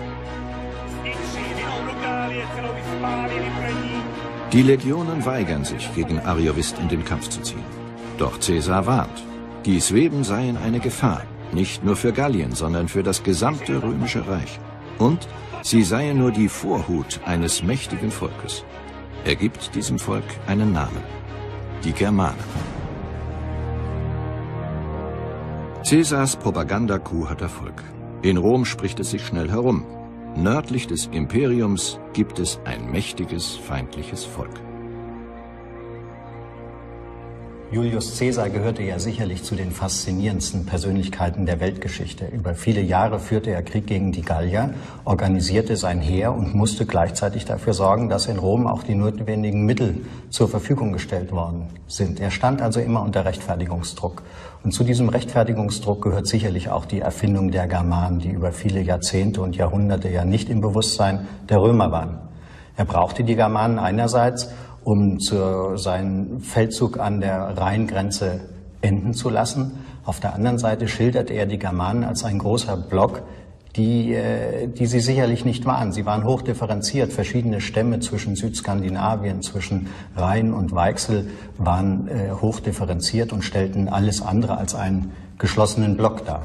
Die Legionen weigern sich, gegen Ariovist in den Kampf zu ziehen. Doch Caesar warnt, die Sueben seien eine Gefahr, nicht nur für Gallien, sondern für das gesamte römische Reich. Und sie seien nur die Vorhut eines mächtigen Volkes. Er gibt diesem Volk einen Namen: die Germanen. Caesars Propagandacoup hat Erfolg. In Rom spricht es sich schnell herum. Nördlich des Imperiums gibt es ein mächtiges, feindliches Volk. Julius Caesar gehörte ja sicherlich zu den faszinierendsten Persönlichkeiten der Weltgeschichte. Über viele Jahre führte er Krieg gegen die Gallier, organisierte sein Heer und musste gleichzeitig dafür sorgen, dass in Rom auch die notwendigen Mittel zur Verfügung gestellt worden sind. Er stand also immer unter Rechtfertigungsdruck. Und zu diesem Rechtfertigungsdruck gehört sicherlich auch die Erfindung der Germanen, die über viele Jahrzehnte und Jahrhunderte ja nicht im Bewusstsein der Römer waren. Er brauchte die Germanen einerseits, um zu, seinen Feldzug an der Rheingrenze enden zu lassen. Auf der anderen Seite schilderte er die Germanen als ein großer Block, die, die sie sicherlich nicht waren. Sie waren hochdifferenziert. Verschiedene Stämme zwischen Südskandinavien, zwischen Rhein und Weichsel waren äh, hochdifferenziert und stellten alles andere als einen geschlossenen Block dar.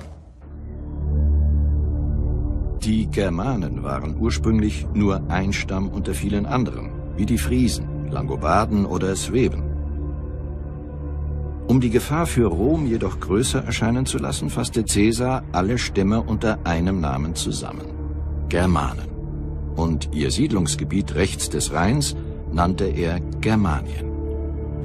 Die Germanen waren ursprünglich nur ein Stamm unter vielen anderen, wie die Friesen, Langobarden oder Sueben. Um die Gefahr für Rom jedoch größer erscheinen zu lassen, fasste Caesar alle Stämme unter einem Namen zusammen: Germanen. Und ihr Siedlungsgebiet rechts des Rheins nannte er Germanien.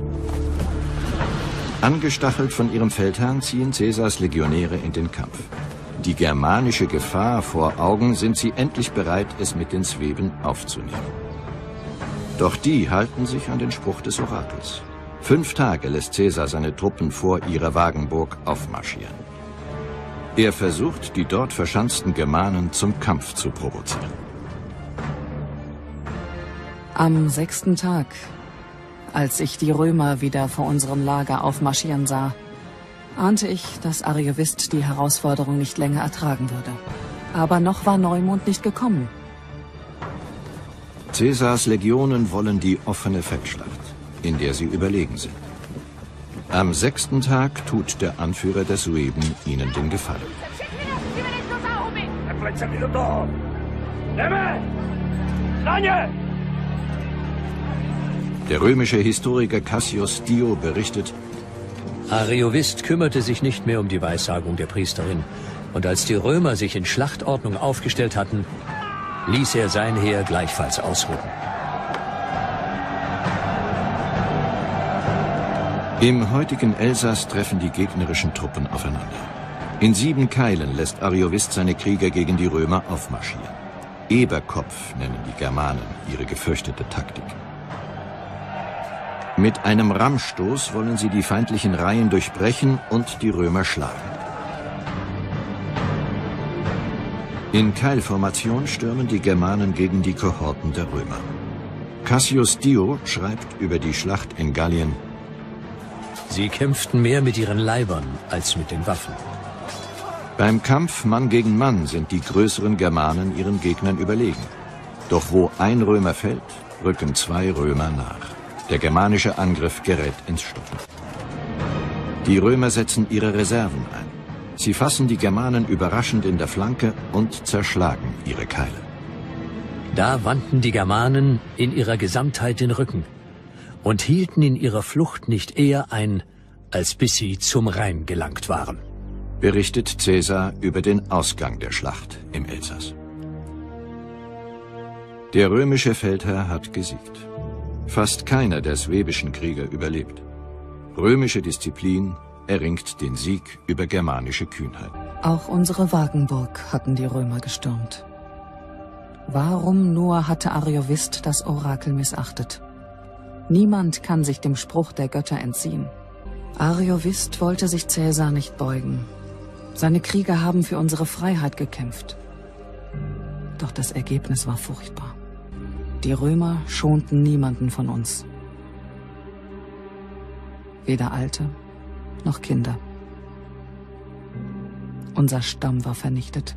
Angestachelt von ihrem Feldherrn ziehen Caesars Legionäre in den Kampf. Die germanische Gefahr vor Augen sind sie endlich bereit, es mit den Sweben aufzunehmen. Doch die halten sich an den Spruch des Orakels. Fünf Tage lässt Caesar seine Truppen vor ihrer Wagenburg aufmarschieren. Er versucht, die dort verschanzten Germanen zum Kampf zu provozieren. Am sechsten Tag, als ich die Römer wieder vor unserem Lager aufmarschieren sah, ahnte ich, dass Ariovist die Herausforderung nicht länger ertragen würde. Aber noch war Neumond nicht gekommen. Caesars Legionen wollen die offene Feldschlacht, in der sie überlegen sind. Am sechsten Tag tut der Anführer der Sueben ihnen den Gefallen. Der römische Historiker Cassius Dio berichtet: Ariovist kümmerte sich nicht mehr um die Weissagung der Priesterin. Und als die Römer sich in Schlachtordnung aufgestellt hatten, ließ er sein Heer gleichfalls ausrücken. Im heutigen Elsass treffen die gegnerischen Truppen aufeinander. In sieben Keilen lässt Ariovist seine Krieger gegen die Römer aufmarschieren. Eberkopf nennen die Germanen ihre gefürchtete Taktik. Mit einem Rammstoß wollen sie die feindlichen Reihen durchbrechen und die Römer schlagen. In Keilformation stürmen die Germanen gegen die Kohorten der Römer. Cassius Dio schreibt über die Schlacht in Gallien: Sie kämpften mehr mit ihren Leibern als mit den Waffen. Beim Kampf Mann gegen Mann sind die größeren Germanen ihren Gegnern überlegen. Doch wo ein Römer fällt, rücken zwei Römer nach. Der germanische Angriff gerät ins Stocken. Die Römer setzen ihre Reserven ein. Sie fassen die Germanen überraschend in der Flanke und zerschlagen ihre Keile. Da wandten die Germanen in ihrer Gesamtheit den Rücken und hielten in ihrer Flucht nicht eher ein, als bis sie zum Rhein gelangt waren. Berichtet Caesar über den Ausgang der Schlacht im Elsass. Der römische Feldherr hat gesiegt. Fast keiner der swebischen Krieger überlebt. Römische Disziplin erringt den Sieg über germanische Kühnheit. Auch unsere Wagenburg hatten die Römer gestürmt. Warum nur hatte Ariovist das Orakel missachtet? Niemand kann sich dem Spruch der Götter entziehen. Ariovist wollte sich Caesar nicht beugen. Seine Krieger haben für unsere Freiheit gekämpft. Doch das Ergebnis war furchtbar. Die Römer schonten niemanden von uns. Weder Alte noch Kinder. Unser Stamm war vernichtet.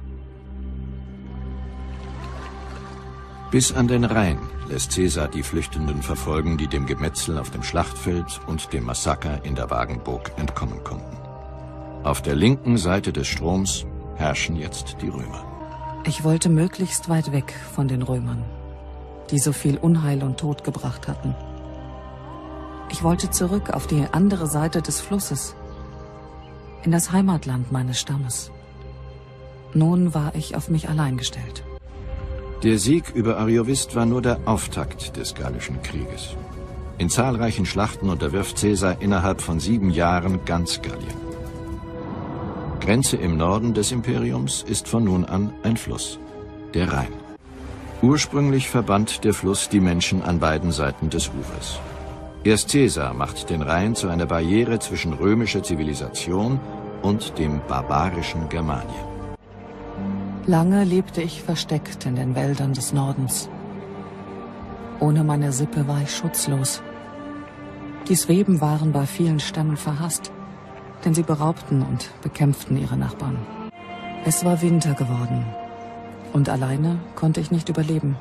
Bis an den Rhein lässt Caesar die Flüchtenden verfolgen, die dem Gemetzel auf dem Schlachtfeld und dem Massaker in der Wagenburg entkommen konnten. Auf der linken Seite des Stroms herrschen jetzt die Römer. Ich wollte möglichst weit weg von den Römern, die so viel Unheil und Tod gebracht hatten. Ich wollte zurück auf die andere Seite des Flusses, in das Heimatland meines Stammes. Nun war ich auf mich allein gestellt. Der Sieg über Ariovist war nur der Auftakt des Gallischen Krieges. In zahlreichen Schlachten unterwirft Caesar innerhalb von sieben Jahren ganz Gallien. Grenze im Norden des Imperiums ist von nun an ein Fluss, der Rhein. Ursprünglich verband der Fluss die Menschen an beiden Seiten des Ufers. Erst Caesar macht den Rhein zu einer Barriere zwischen römischer Zivilisation und dem barbarischen Germanien. Lange lebte ich versteckt in den Wäldern des Nordens. Ohne meine Sippe war ich schutzlos. Die Sweben waren bei vielen Stämmen verhasst, denn sie beraubten und bekämpften ihre Nachbarn. Es war Winter geworden und alleine konnte ich nicht überleben.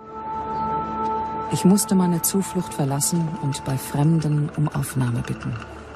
Ich musste meine Zuflucht verlassen und bei Fremden um Aufnahme bitten.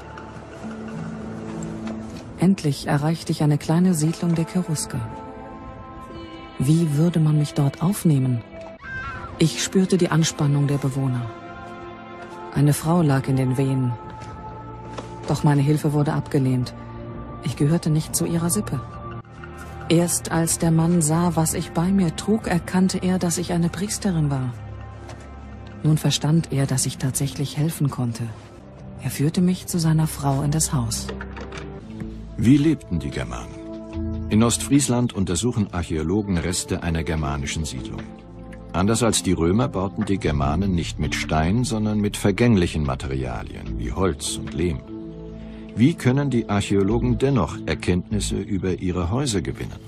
Endlich erreichte ich eine kleine Siedlung der Cherusker. Wie würde man mich dort aufnehmen? Ich spürte die Anspannung der Bewohner. Eine Frau lag in den Wehen. Doch meine Hilfe wurde abgelehnt. Ich gehörte nicht zu ihrer Sippe. Erst als der Mann sah, was ich bei mir trug, erkannte er, dass ich eine Priesterin war. Nun verstand er, dass ich tatsächlich helfen konnte. Er führte mich zu seiner Frau in das Haus. Wie lebten die Germanen? In Ostfriesland untersuchen Archäologen Reste einer germanischen Siedlung. Anders als die Römer bauten die Germanen nicht mit Stein, sondern mit vergänglichen Materialien wie Holz und Lehm. Wie können die Archäologen dennoch Erkenntnisse über ihre Häuser gewinnen?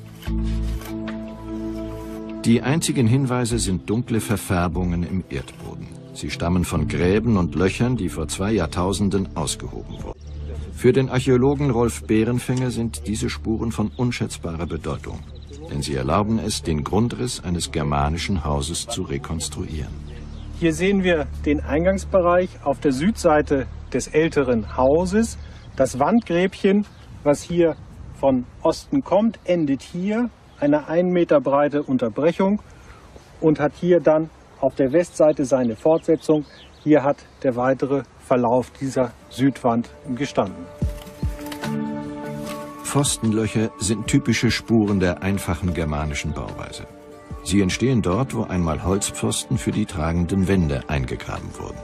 Die einzigen Hinweise sind dunkle Verfärbungen im Erdboden. Sie stammen von Gräben und Löchern, die vor zwei Jahrtausenden ausgehoben wurden. Für den Archäologen Rolf Bärenfänger sind diese Spuren von unschätzbarer Bedeutung, denn sie erlauben es, den Grundriss eines germanischen Hauses zu rekonstruieren. Hier sehen wir den Eingangsbereich auf der Südseite des älteren Hauses. Das Wandgräbchen, was hier von Osten kommt, endet hier, eine ein Meter breite Unterbrechung, und hat hier dann auf der Westseite seine Fortsetzung. Hier hat der weitere Verlauf dieser Südwand gestanden. Pfostenlöcher sind typische Spuren der einfachen germanischen Bauweise. Sie entstehen dort, wo einmal Holzpfosten für die tragenden Wände eingegraben wurden.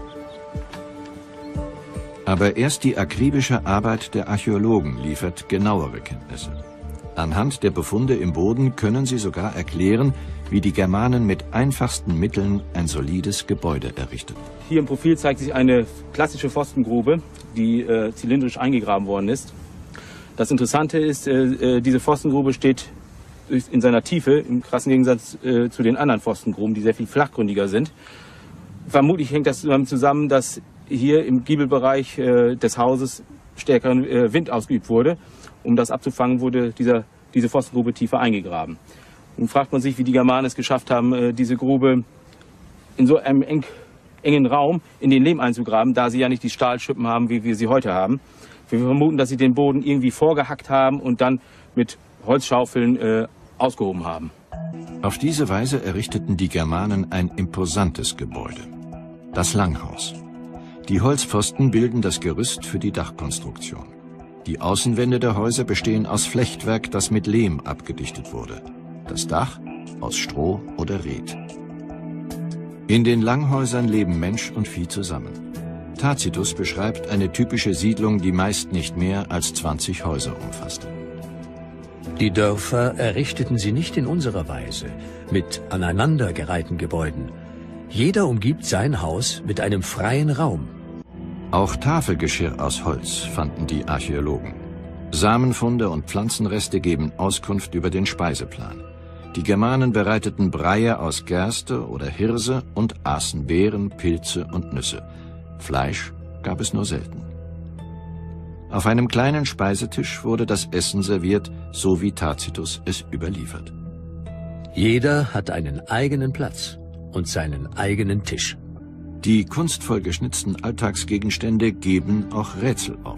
Aber erst die akribische Arbeit der Archäologen liefert genauere Kenntnisse. Anhand der Befunde im Boden können sie sogar erklären, wie die Germanen mit einfachsten Mitteln ein solides Gebäude errichteten. Hier im Profil zeigt sich eine klassische Pfostengrube, die äh, zylindrisch eingegraben worden ist. Das Interessante ist, äh, diese Pfostengrube steht in seiner Tiefe im krassen Gegensatz äh, zu den anderen Pfostengruben, die sehr viel flachgründiger sind. Vermutlich hängt das damit zusammen, dass hier im Giebelbereich äh, des Hauses stärkeren äh, Wind ausgeübt wurde. Um das abzufangen, wurde dieser, diese Pfostengrube tiefer eingegraben. Nun fragt man sich, wie die Germanen es geschafft haben, äh, diese Grube in so einem eng, engen Raum in den Lehm einzugraben, da sie ja nicht die Stahlschippen haben, wie wir sie heute haben. Wir vermuten, dass sie den Boden irgendwie vorgehackt haben und dann mit Holzschaufeln äh, ausgehoben haben. Auf diese Weise errichteten die Germanen ein imposantes Gebäude, das Langhaus. Die Holzpfosten bilden das Gerüst für die Dachkonstruktion. Die Außenwände der Häuser bestehen aus Flechtwerk, das mit Lehm abgedichtet wurde. Das Dach aus Stroh oder Reet. In den Langhäusern leben Mensch und Vieh zusammen. Tacitus beschreibt eine typische Siedlung, die meist nicht mehr als zwanzig Häuser umfasste. Die Dörfer errichteten sie nicht in unserer Weise, mit aneinandergereihten Gebäuden. Jeder umgibt sein Haus mit einem freien Raum. Auch Tafelgeschirr aus Holz fanden die Archäologen. Samenfunde und Pflanzenreste geben Auskunft über den Speiseplan. Die Germanen bereiteten Breie aus Gerste oder Hirse und aßen Beeren, Pilze und Nüsse. Fleisch gab es nur selten. Auf einem kleinen Speisetisch wurde das Essen serviert, so wie Tacitus es überliefert. Jeder hat einen eigenen Platz und seinen eigenen Tisch. Die kunstvoll geschnitzten Alltagsgegenstände geben auch Rätsel auf.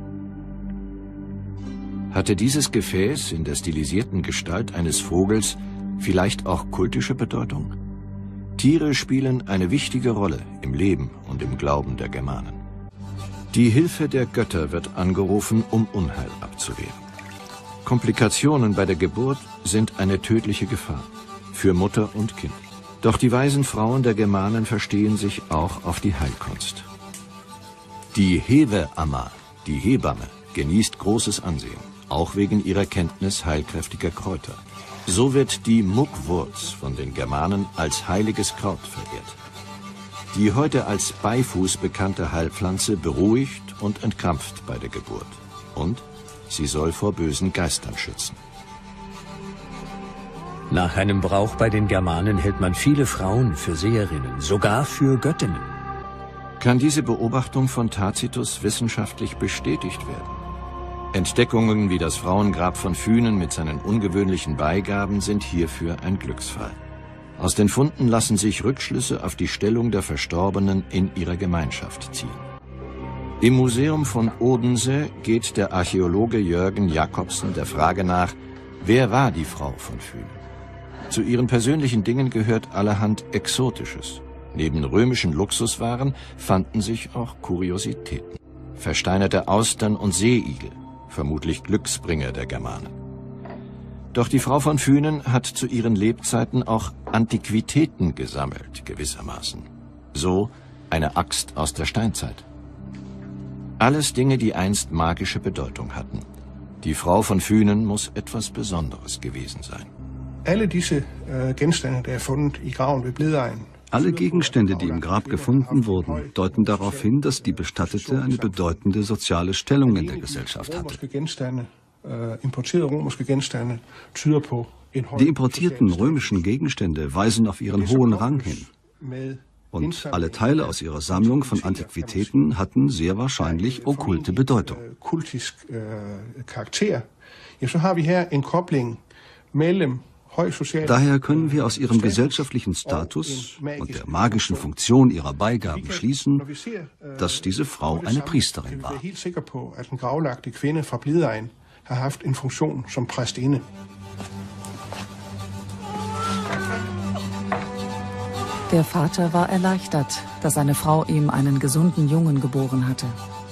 Hatte dieses Gefäß in der stilisierten Gestalt eines Vogels vielleicht auch kultische Bedeutung? Tiere spielen eine wichtige Rolle im Leben und im Glauben der Germanen. Die Hilfe der Götter wird angerufen, um Unheil abzuwehren. Komplikationen bei der Geburt sind eine tödliche Gefahr für Mutter und Kind. Doch die weisen Frauen der Germanen verstehen sich auch auf die Heilkunst. Die Hewe-Amma, die Hebamme, genießt großes Ansehen, auch wegen ihrer Kenntnis heilkräftiger Kräuter. So wird die Muckwurz von den Germanen als heiliges Kraut verehrt. Die heute als Beifuß bekannte Heilpflanze beruhigt und entkrampft bei der Geburt. Und sie soll vor bösen Geistern schützen. Nach einem Brauch bei den Germanen hält man viele Frauen für Seherinnen, sogar für Göttinnen. Kann diese Beobachtung von Tacitus wissenschaftlich bestätigt werden? Entdeckungen wie das Frauengrab von Fünen mit seinen ungewöhnlichen Beigaben sind hierfür ein Glücksfall. Aus den Funden lassen sich Rückschlüsse auf die Stellung der Verstorbenen in ihrer Gemeinschaft ziehen. Im Museum von Odense geht der Archäologe Jürgen Jakobsen der Frage nach, wer war die Frau von Fünen? Zu ihren persönlichen Dingen gehört allerhand Exotisches. Neben römischen Luxuswaren fanden sich auch Kuriositäten. Versteinerte Austern und Seeigel, vermutlich Glücksbringer der Germanen. Doch die Frau von Fünen hat zu ihren Lebzeiten auch Antiquitäten gesammelt, gewissermaßen. So eine Axt aus der Steinzeit. Alles Dinge, die einst magische Bedeutung hatten. Die Frau von Fünen muss etwas Besonderes gewesen sein. Alle diese Gegenstände, die gefunden im Graben ved Bledeegn. Alle Gegenstände, die im Grab gefunden wurden, deuten darauf hin, dass die Bestattete eine bedeutende soziale Stellung in der Gesellschaft hatte. Die importierten römischen Gegenstände weisen auf ihren hohen Rang hin. Und alle Teile aus ihrer Sammlung von Antiquitäten hatten sehr wahrscheinlich okkulte Bedeutung. Daher können wir aus ihrem gesellschaftlichen Status und der magischen Funktion ihrer Beigaben schließen, dass diese Frau eine Priesterin war. Der Vater war erleichtert, dass seine Frau ihm einen gesunden Jungen geboren hatte.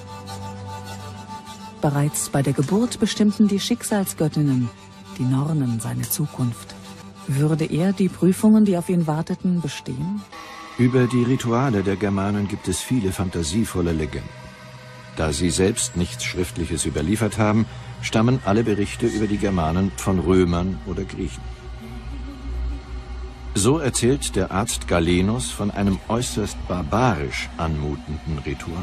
Bereits bei der Geburt bestimmten die Schicksalsgöttinnen, die Nornen, seine Zukunft. Würde er die Prüfungen, die auf ihn warteten, bestehen? Über die Rituale der Germanen gibt es viele fantasievolle Legenden. Da sie selbst nichts Schriftliches überliefert haben, stammen alle Berichte über die Germanen von Römern oder Griechen. So erzählt der Arzt Galenus von einem äußerst barbarisch anmutenden Ritual.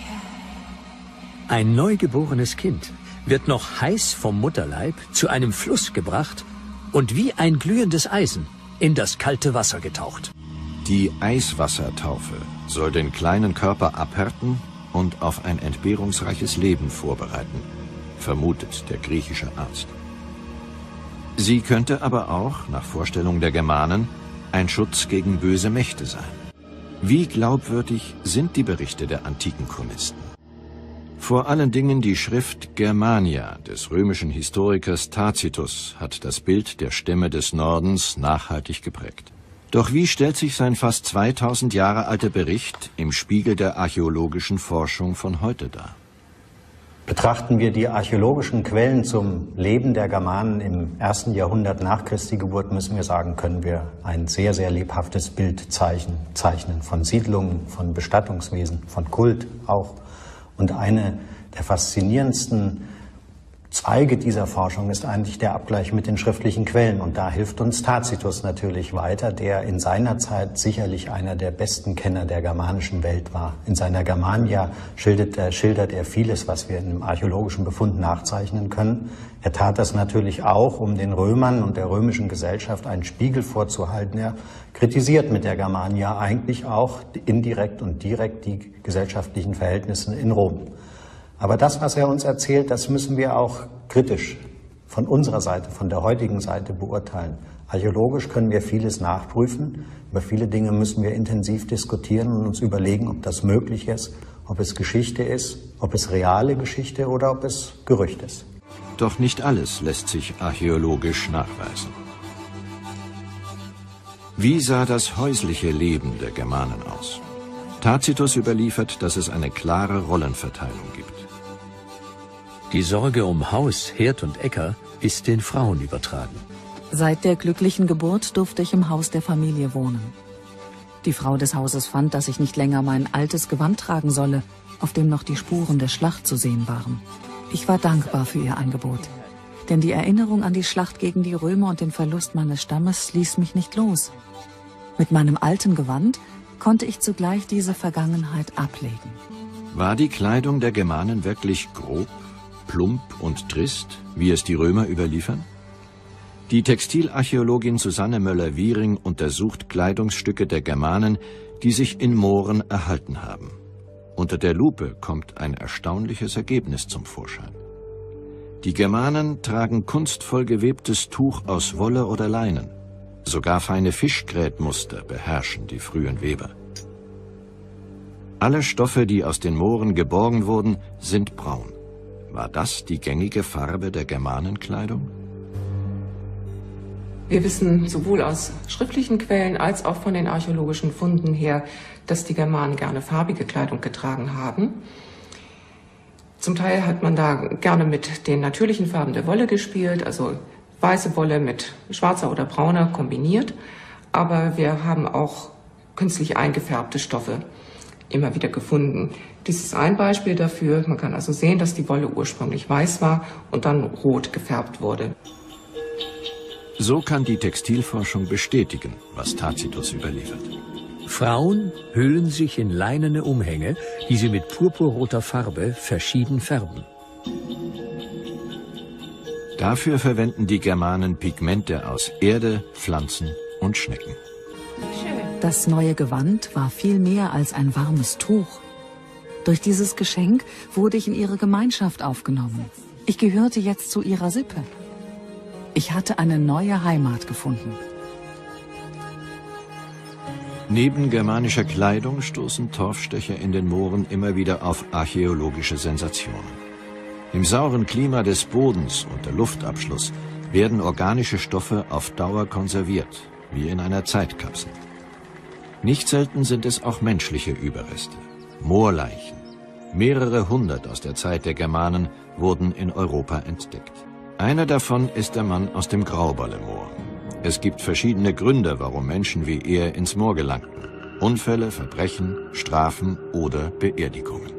Ein neugeborenes Kind wird noch heiß vom Mutterleib zu einem Fluss gebracht und wie ein glühendes Eisen in das kalte Wasser getaucht. Die Eiswassertaufe soll den kleinen Körper abhärten und auf ein entbehrungsreiches Leben vorbereiten, vermutet der griechische Arzt. Sie könnte aber auch, nach Vorstellung der Germanen, ein Schutz gegen böse Mächte sein. Wie glaubwürdig sind die Berichte der antiken Chronisten? Vor allen Dingen die Schrift Germania des römischen Historikers Tacitus hat das Bild der Stämme des Nordens nachhaltig geprägt. Doch wie stellt sich sein fast zweitausend Jahre alter Bericht im Spiegel der archäologischen Forschung von heute dar? Betrachten wir die archäologischen Quellen zum Leben der Germanen im ersten Jahrhundert nach Christi Geburt, müssen wir sagen, können wir ein sehr, sehr lebhaftes Bild zeichnen, zeichnen von Siedlungen, von Bestattungswesen, von Kult auch. Und eine der faszinierendsten Zweige dieser Forschung ist eigentlich der Abgleich mit den schriftlichen Quellen. Und da hilft uns Tacitus natürlich weiter, der in seiner Zeit sicherlich einer der besten Kenner der germanischen Welt war. In seiner Germania schildert er, schildert er vieles, was wir in einem archäologischen Befund nachzeichnen können. Er tat das natürlich auch, um den Römern und der römischen Gesellschaft einen Spiegel vorzuhalten. Er kritisiert mit der Germania eigentlich auch indirekt und direkt die gesellschaftlichen Verhältnisse in Rom. Aber das, was er uns erzählt, das müssen wir auch kritisch von unserer Seite, von der heutigen Seite beurteilen. Archäologisch können wir vieles nachprüfen, über viele Dinge müssen wir intensiv diskutieren und uns überlegen, ob das möglich ist, ob es Geschichte ist, ob es reale Geschichte oder ob es Gerücht ist. Doch nicht alles lässt sich archäologisch nachweisen. Wie sah das häusliche Leben der Germanen aus? Tacitus überliefert, dass es eine klare Rollenverteilung gibt. Die Sorge um Haus, Herd und Äcker ist den Frauen übertragen. Seit der glücklichen Geburt durfte ich im Haus der Familie wohnen. Die Frau des Hauses fand, dass ich nicht länger mein altes Gewand tragen solle, auf dem noch die Spuren der Schlacht zu sehen waren. Ich war dankbar für ihr Angebot, denn die Erinnerung an die Schlacht gegen die Römer und den Verlust meines Stammes ließ mich nicht los. Mit meinem alten Gewand konnte ich zugleich diese Vergangenheit ablegen. War die Kleidung der Germanen wirklich grob, plump und trist, wie es die Römer überliefern? Die Textilarchäologin Susanne Möller-Wiering untersucht Kleidungsstücke der Germanen, die sich in Mooren erhalten haben. Unter der Lupe kommt ein erstaunliches Ergebnis zum Vorschein. Die Germanen tragen kunstvoll gewebtes Tuch aus Wolle oder Leinen. Sogar feine Fischgrätmuster beherrschen die frühen Weber. Alle Stoffe, die aus den Mooren geborgen wurden, sind braun. War das die gängige Farbe der Germanenkleidung? Wir wissen sowohl aus schriftlichen Quellen als auch von den archäologischen Funden her, dass die Germanen gerne farbige Kleidung getragen haben. Zum Teil hat man da gerne mit den natürlichen Farben der Wolle gespielt, also weiße Wolle mit schwarzer oder brauner kombiniert. Aber wir haben auch künstlich eingefärbte Stoffe. immer wieder gefunden. Dies ist ein Beispiel dafür. Man kann also sehen, dass die Wolle ursprünglich weiß war und dann rot gefärbt wurde. So kann die Textilforschung bestätigen, was Tacitus überliefert. Frauen hüllen sich in leinene Umhänge, die sie mit purpurroter Farbe verschieden färben. Dafür verwenden die Germanen Pigmente aus Erde, Pflanzen und Schnecken. Das neue Gewand war viel mehr als ein warmes Tuch. Durch dieses Geschenk wurde ich in ihre Gemeinschaft aufgenommen. Ich gehörte jetzt zu ihrer Sippe. Ich hatte eine neue Heimat gefunden. Neben germanischer Kleidung stoßen Torfstecher in den Mooren immer wieder auf archäologische Sensationen. Im sauren Klima des Bodens und der Luftabschluss werden organische Stoffe auf Dauer konserviert, wie in einer Zeitkapsel. Nicht selten sind es auch menschliche Überreste. Moorleichen, mehrere hundert aus der Zeit der Germanen, wurden in Europa entdeckt. Einer davon ist der Mann aus dem Grauballemoor. Es gibt verschiedene Gründe, warum Menschen wie er ins Moor gelangten. Unfälle, Verbrechen, Strafen oder Beerdigungen.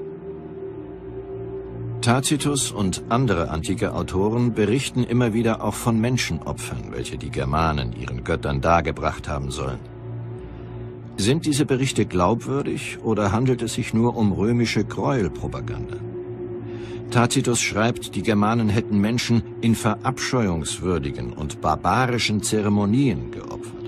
Tacitus und andere antike Autoren berichten immer wieder auch von Menschenopfern, welche die Germanen ihren Göttern dargebracht haben sollen. Sind diese Berichte glaubwürdig oder handelt es sich nur um römische Gräuelpropaganda? Tacitus schreibt, die Germanen hätten Menschen in verabscheuungswürdigen und barbarischen Zeremonien geopfert.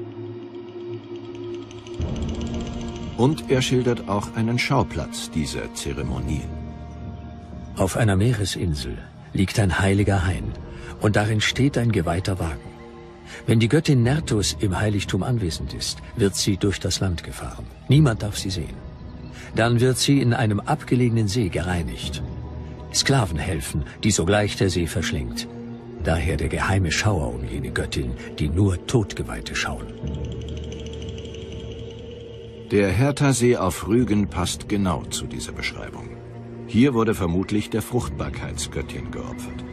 Und er schildert auch einen Schauplatz dieser Zeremonien. Auf einer Meeresinsel liegt ein heiliger Hain und darin steht ein geweihter Wagen. Wenn die Göttin Nertus im Heiligtum anwesend ist, wird sie durch das Land gefahren. Niemand darf sie sehen. Dann wird sie in einem abgelegenen See gereinigt. Sklaven helfen, die sogleich der See verschlingt. Daher der geheime Schauer um jene Göttin, die nur Todgeweihte schauen. Der Herthasee auf Rügen passt genau zu dieser Beschreibung. Hier wurde vermutlich der Fruchtbarkeitsgöttin geopfert.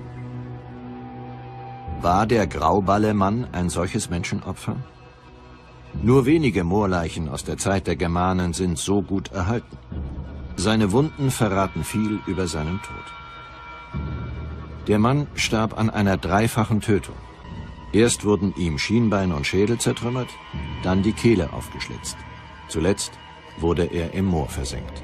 War der Grauballemann ein solches Menschenopfer? Nur wenige Moorleichen aus der Zeit der Germanen sind so gut erhalten. Seine Wunden verraten viel über seinen Tod. Der Mann starb an einer dreifachen Tötung. Erst wurden ihm Schienbein und Schädel zertrümmert, dann die Kehle aufgeschlitzt. Zuletzt wurde er im Moor versenkt.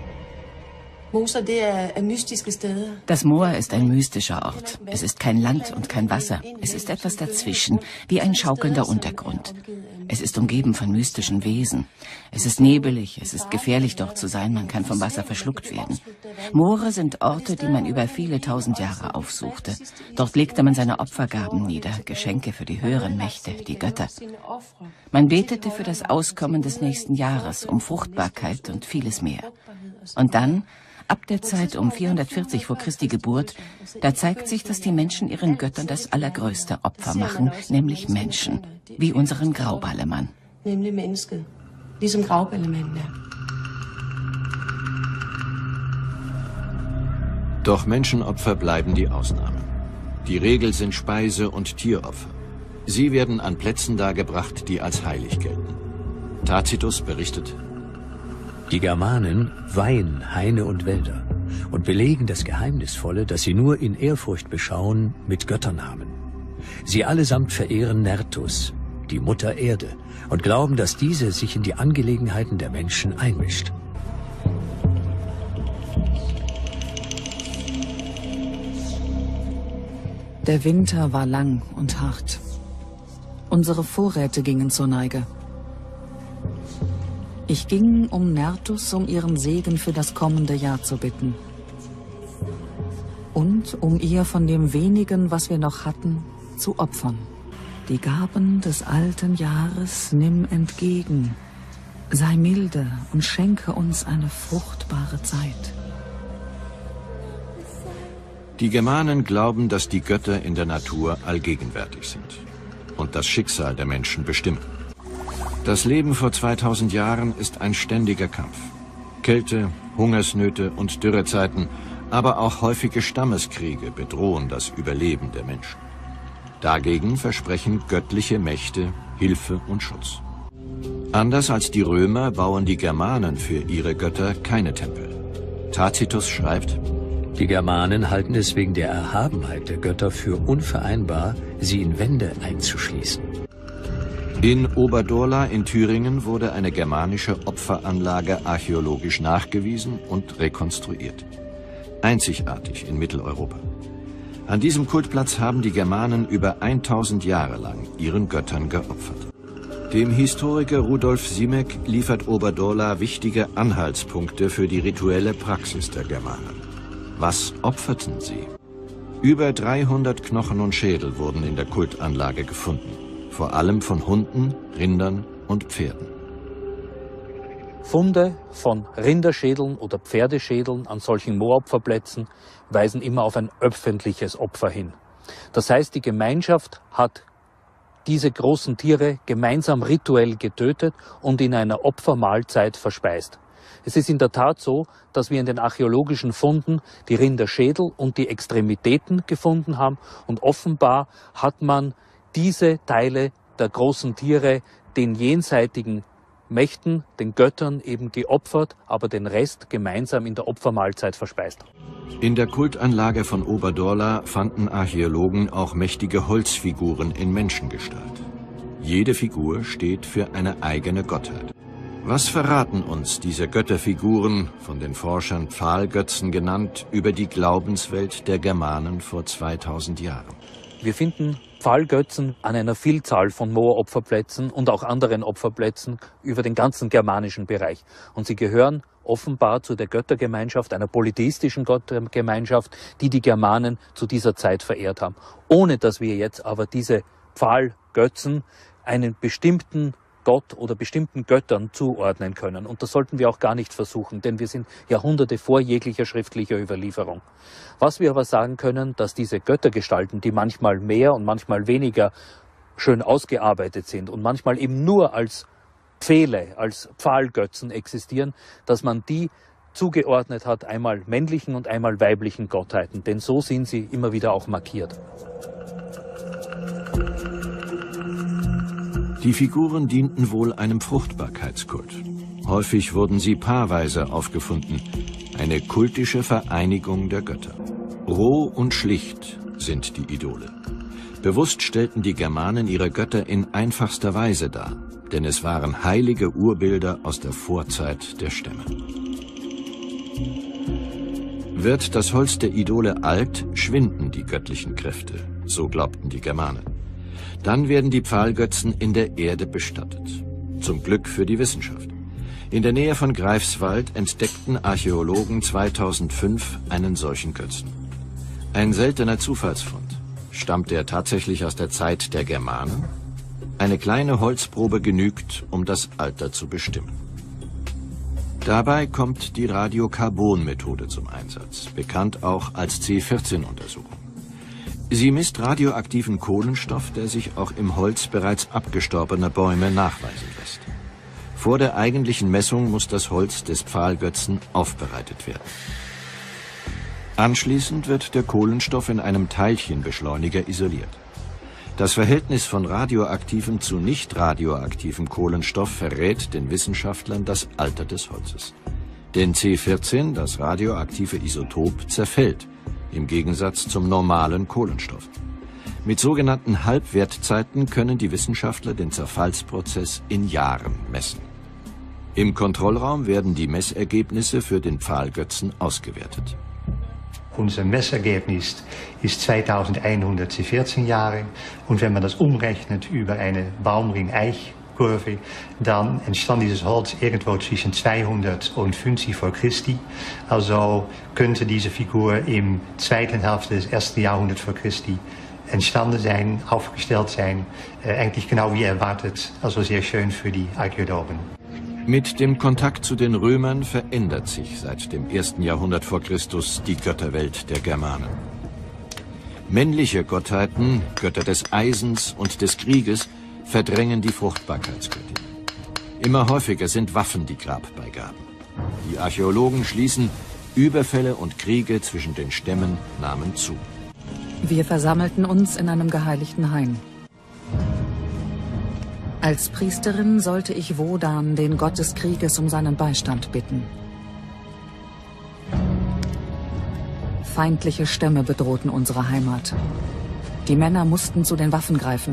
Das Moor ist ein mystischer Ort. Es ist kein Land und kein Wasser. Es ist etwas dazwischen, wie ein schaukelnder Untergrund. Es ist umgeben von mystischen Wesen. Es ist nebelig, es ist gefährlich dort zu sein, man kann vom Wasser verschluckt werden. Moore sind Orte, die man über viele tausend Jahre aufsuchte. Dort legte man seine Opfergaben nieder, Geschenke für die höheren Mächte, die Götter. Man betete für das Auskommen des nächsten Jahres, um Fruchtbarkeit und vieles mehr. Und dann, ab der Zeit um vierhundertvierzig vor Christi Geburt, da zeigt sich, dass die Menschen ihren Göttern das allergrößte Opfer machen, nämlich Menschen, wie unseren Grauballemann. Nämlich Menschen, diesem Grauballemann, ja. Doch Menschenopfer bleiben die Ausnahme. Die Regel sind Speise- und Tieropfer. Sie werden an Plätzen dargebracht, die als heilig gelten. Tacitus berichtet: Die Germanen weihen Haine und Wälder und belegen das Geheimnisvolle, das sie nur in Ehrfurcht beschauen, mit Göttern haben. Sie allesamt verehren Nertus, die Mutter Erde, und glauben, dass diese sich in die Angelegenheiten der Menschen einmischt. Der Winter war lang und hart. Unsere Vorräte gingen zur Neige. Ich ging um Nertus, um ihren Segen für das kommende Jahr zu bitten. Und um ihr von dem wenigen, was wir noch hatten, zu opfern. Die Gaben des alten Jahres nimm entgegen. Sei milde und schenke uns eine fruchtbare Zeit. Die Germanen glauben, dass die Götter in der Natur allgegenwärtig sind und das Schicksal der Menschen bestimmen. Das Leben vor zweitausend Jahren ist ein ständiger Kampf. Kälte, Hungersnöte und Dürrezeiten, aber auch häufige Stammeskriege bedrohen das Überleben der Menschen. Dagegen versprechen göttliche Mächte Hilfe und Schutz. Anders als die Römer bauen die Germanen für ihre Götter keine Tempel. Tacitus schreibt: Die Germanen halten es wegen der Erhabenheit der Götter für unvereinbar, sie in Wände einzuschließen. In Oberdorla in Thüringen wurde eine germanische Opferanlage archäologisch nachgewiesen und rekonstruiert. Einzigartig in Mitteleuropa. An diesem Kultplatz haben die Germanen über tausend Jahre lang ihren Göttern geopfert. Dem Historiker Rudolf Simek liefert Oberdorla wichtige Anhaltspunkte für die rituelle Praxis der Germanen. Was opferten sie? Über dreihundert Knochen und Schädel wurden in der Kultanlage gefunden. Vor allem von Hunden, Rindern und Pferden. Funde von Rinderschädeln oder Pferdeschädeln an solchen Mooropferplätzen weisen immer auf ein öffentliches Opfer hin. Das heißt, die Gemeinschaft hat diese großen Tiere gemeinsam rituell getötet und in einer Opfermahlzeit verspeist. Es ist in der Tat so, dass wir in den archäologischen Funden die Rinderschädel und die Extremitäten gefunden haben und offenbar hat man diese Teile der großen Tiere den jenseitigen Mächten, den Göttern eben geopfert, aber den Rest gemeinsam in der Opfermahlzeit verspeist. In der Kultanlage von Oberdorla fanden Archäologen auch mächtige Holzfiguren in Menschengestalt. Jede Figur steht für eine eigene Gottheit. Was verraten uns diese Götterfiguren, von den Forschern Pfahlgötzen genannt, über die Glaubenswelt der Germanen vor zweitausend Jahren? Wir finden Pfahlgötzen an einer Vielzahl von Mooropferplätzen und auch anderen Opferplätzen über den ganzen germanischen Bereich. Und sie gehören offenbar zu der Göttergemeinschaft, einer polytheistischen Göttergemeinschaft, die die Germanen zu dieser Zeit verehrt haben. Ohne dass wir jetzt aber diese Pfahlgötzen einen bestimmten Gott oder bestimmten Göttern zuordnen können. Und das sollten wir auch gar nicht versuchen, denn wir sind Jahrhunderte vor jeglicher schriftlicher Überlieferung. Was wir aber sagen können, dass diese Göttergestalten, die manchmal mehr und manchmal weniger schön ausgearbeitet sind und manchmal eben nur als Pfähle, als Pfahlgötzen existieren, dass man die zugeordnet hat, einmal männlichen und einmal weiblichen Gottheiten. Denn so sind sie immer wieder auch markiert. Die Figuren dienten wohl einem Fruchtbarkeitskult. Häufig wurden sie paarweise aufgefunden, eine kultische Vereinigung der Götter. Roh und schlicht sind die Idole. Bewusst stellten die Germanen ihre Götter in einfachster Weise dar, denn es waren heilige Urbilder aus der Vorzeit der Stämme. Wird das Holz der Idole alt, schwinden die göttlichen Kräfte, so glaubten die Germanen. Dann werden die Pfahlgötzen in der Erde bestattet. Zum Glück für die Wissenschaft. In der Nähe von Greifswald entdeckten Archäologen zweitausendfünf einen solchen Götzen. Ein seltener Zufallsfund. Stammt er tatsächlich aus der Zeit der Germanen? Eine kleine Holzprobe genügt, um das Alter zu bestimmen. Dabei kommt die Radiokarbon-Methode zum Einsatz, bekannt auch als C vierzehn Untersuchung. Sie misst radioaktiven Kohlenstoff, der sich auch im Holz bereits abgestorbener Bäume nachweisen lässt. Vor der eigentlichen Messung muss das Holz des Pfahlgötzen aufbereitet werden. Anschließend wird der Kohlenstoff in einem Teilchenbeschleuniger isoliert. Das Verhältnis von radioaktivem zu nicht radioaktivem Kohlenstoff verrät den Wissenschaftlern das Alter des Holzes. Denn C vierzehn, das radioaktive Isotop, zerfällt, im Gegensatz zum normalen Kohlenstoff. Mit sogenannten Halbwertzeiten können die Wissenschaftler den Zerfallsprozess in Jahren messen. Im Kontrollraum werden die Messergebnisse für den Pfahlgötzen ausgewertet. Unser Messergebnis ist zweitausendeinhundert C vierzehn Jahre und wenn man das umrechnet über eine Baumring-Eich-Kurve, dann entstand dieses Holz irgendwo zwischen zweihundertfünfzig vor Christi. Also könnte diese Figur im zweiten Hälfte des ersten Jahrhunderts vor Christi entstanden sein, aufgestellt sein, äh, eigentlich genau wie erwartet, also sehr schön für die Archäologen. Mit dem Kontakt zu den Römern verändert sich seit dem ersten Jahrhundert vor Christus die Götterwelt der Germanen. Männliche Gottheiten, Götter des Eisens und des Krieges, verdrängen die Fruchtbarkeitsgöttin. Immer häufiger sind Waffen die Grabbeigaben. Die Archäologen schließen, Überfälle und Kriege zwischen den Stämmen nahmen zu. Wir versammelten uns in einem geheiligten Hain. Als Priesterin sollte ich Wodan, den Gott des Krieges, um seinen Beistand bitten. Feindliche Stämme bedrohten unsere Heimat. Die Männer mussten zu den Waffen greifen.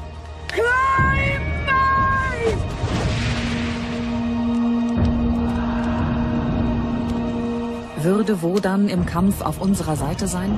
Würde Wodan im Kampf auf unserer Seite sein?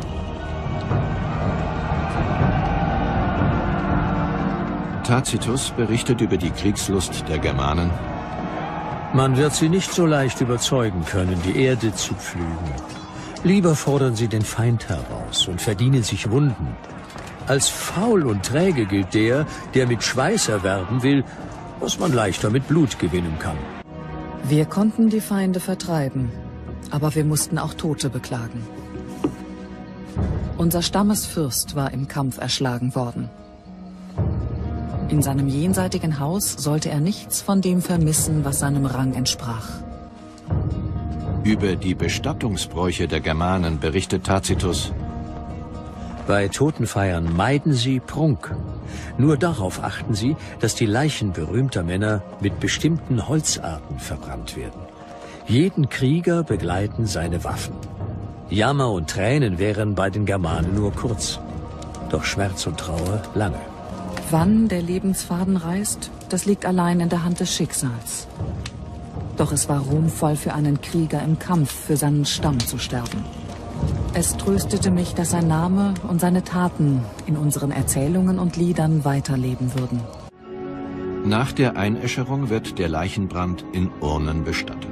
Tacitus berichtet über die Kriegslust der Germanen. Man wird sie nicht so leicht überzeugen können, die Erde zu pflügen. Lieber fordern sie den Feind heraus und verdienen sich Wunden. Als faul und träge gilt der, der mit Schweiß erwerben will, was man leichter mit Blut gewinnen kann. Wir konnten die Feinde vertreiben, aber wir mussten auch Tote beklagen. Unser Stammesfürst war im Kampf erschlagen worden. In seinem jenseitigen Haus sollte er nichts von dem vermissen, was seinem Rang entsprach. Über die Bestattungsbräuche der Germanen berichtet Tacitus: Bei Totenfeiern meiden sie Prunk. Nur darauf achten sie, dass die Leichen berühmter Männer mit bestimmten Holzarten verbrannt werden. Jeden Krieger begleiten seine Waffen. Jammer und Tränen wären bei den Germanen nur kurz, doch Schmerz und Trauer lange. Wann der Lebensfaden reißt, das liegt allein in der Hand des Schicksals. Doch es war ruhmvoll für einen Krieger im Kampf für seinen Stamm zu sterben. Es tröstete mich, dass sein Name und seine Taten in unseren Erzählungen und Liedern weiterleben würden. Nach der Einäscherung wird der Leichenbrand in Urnen bestattet.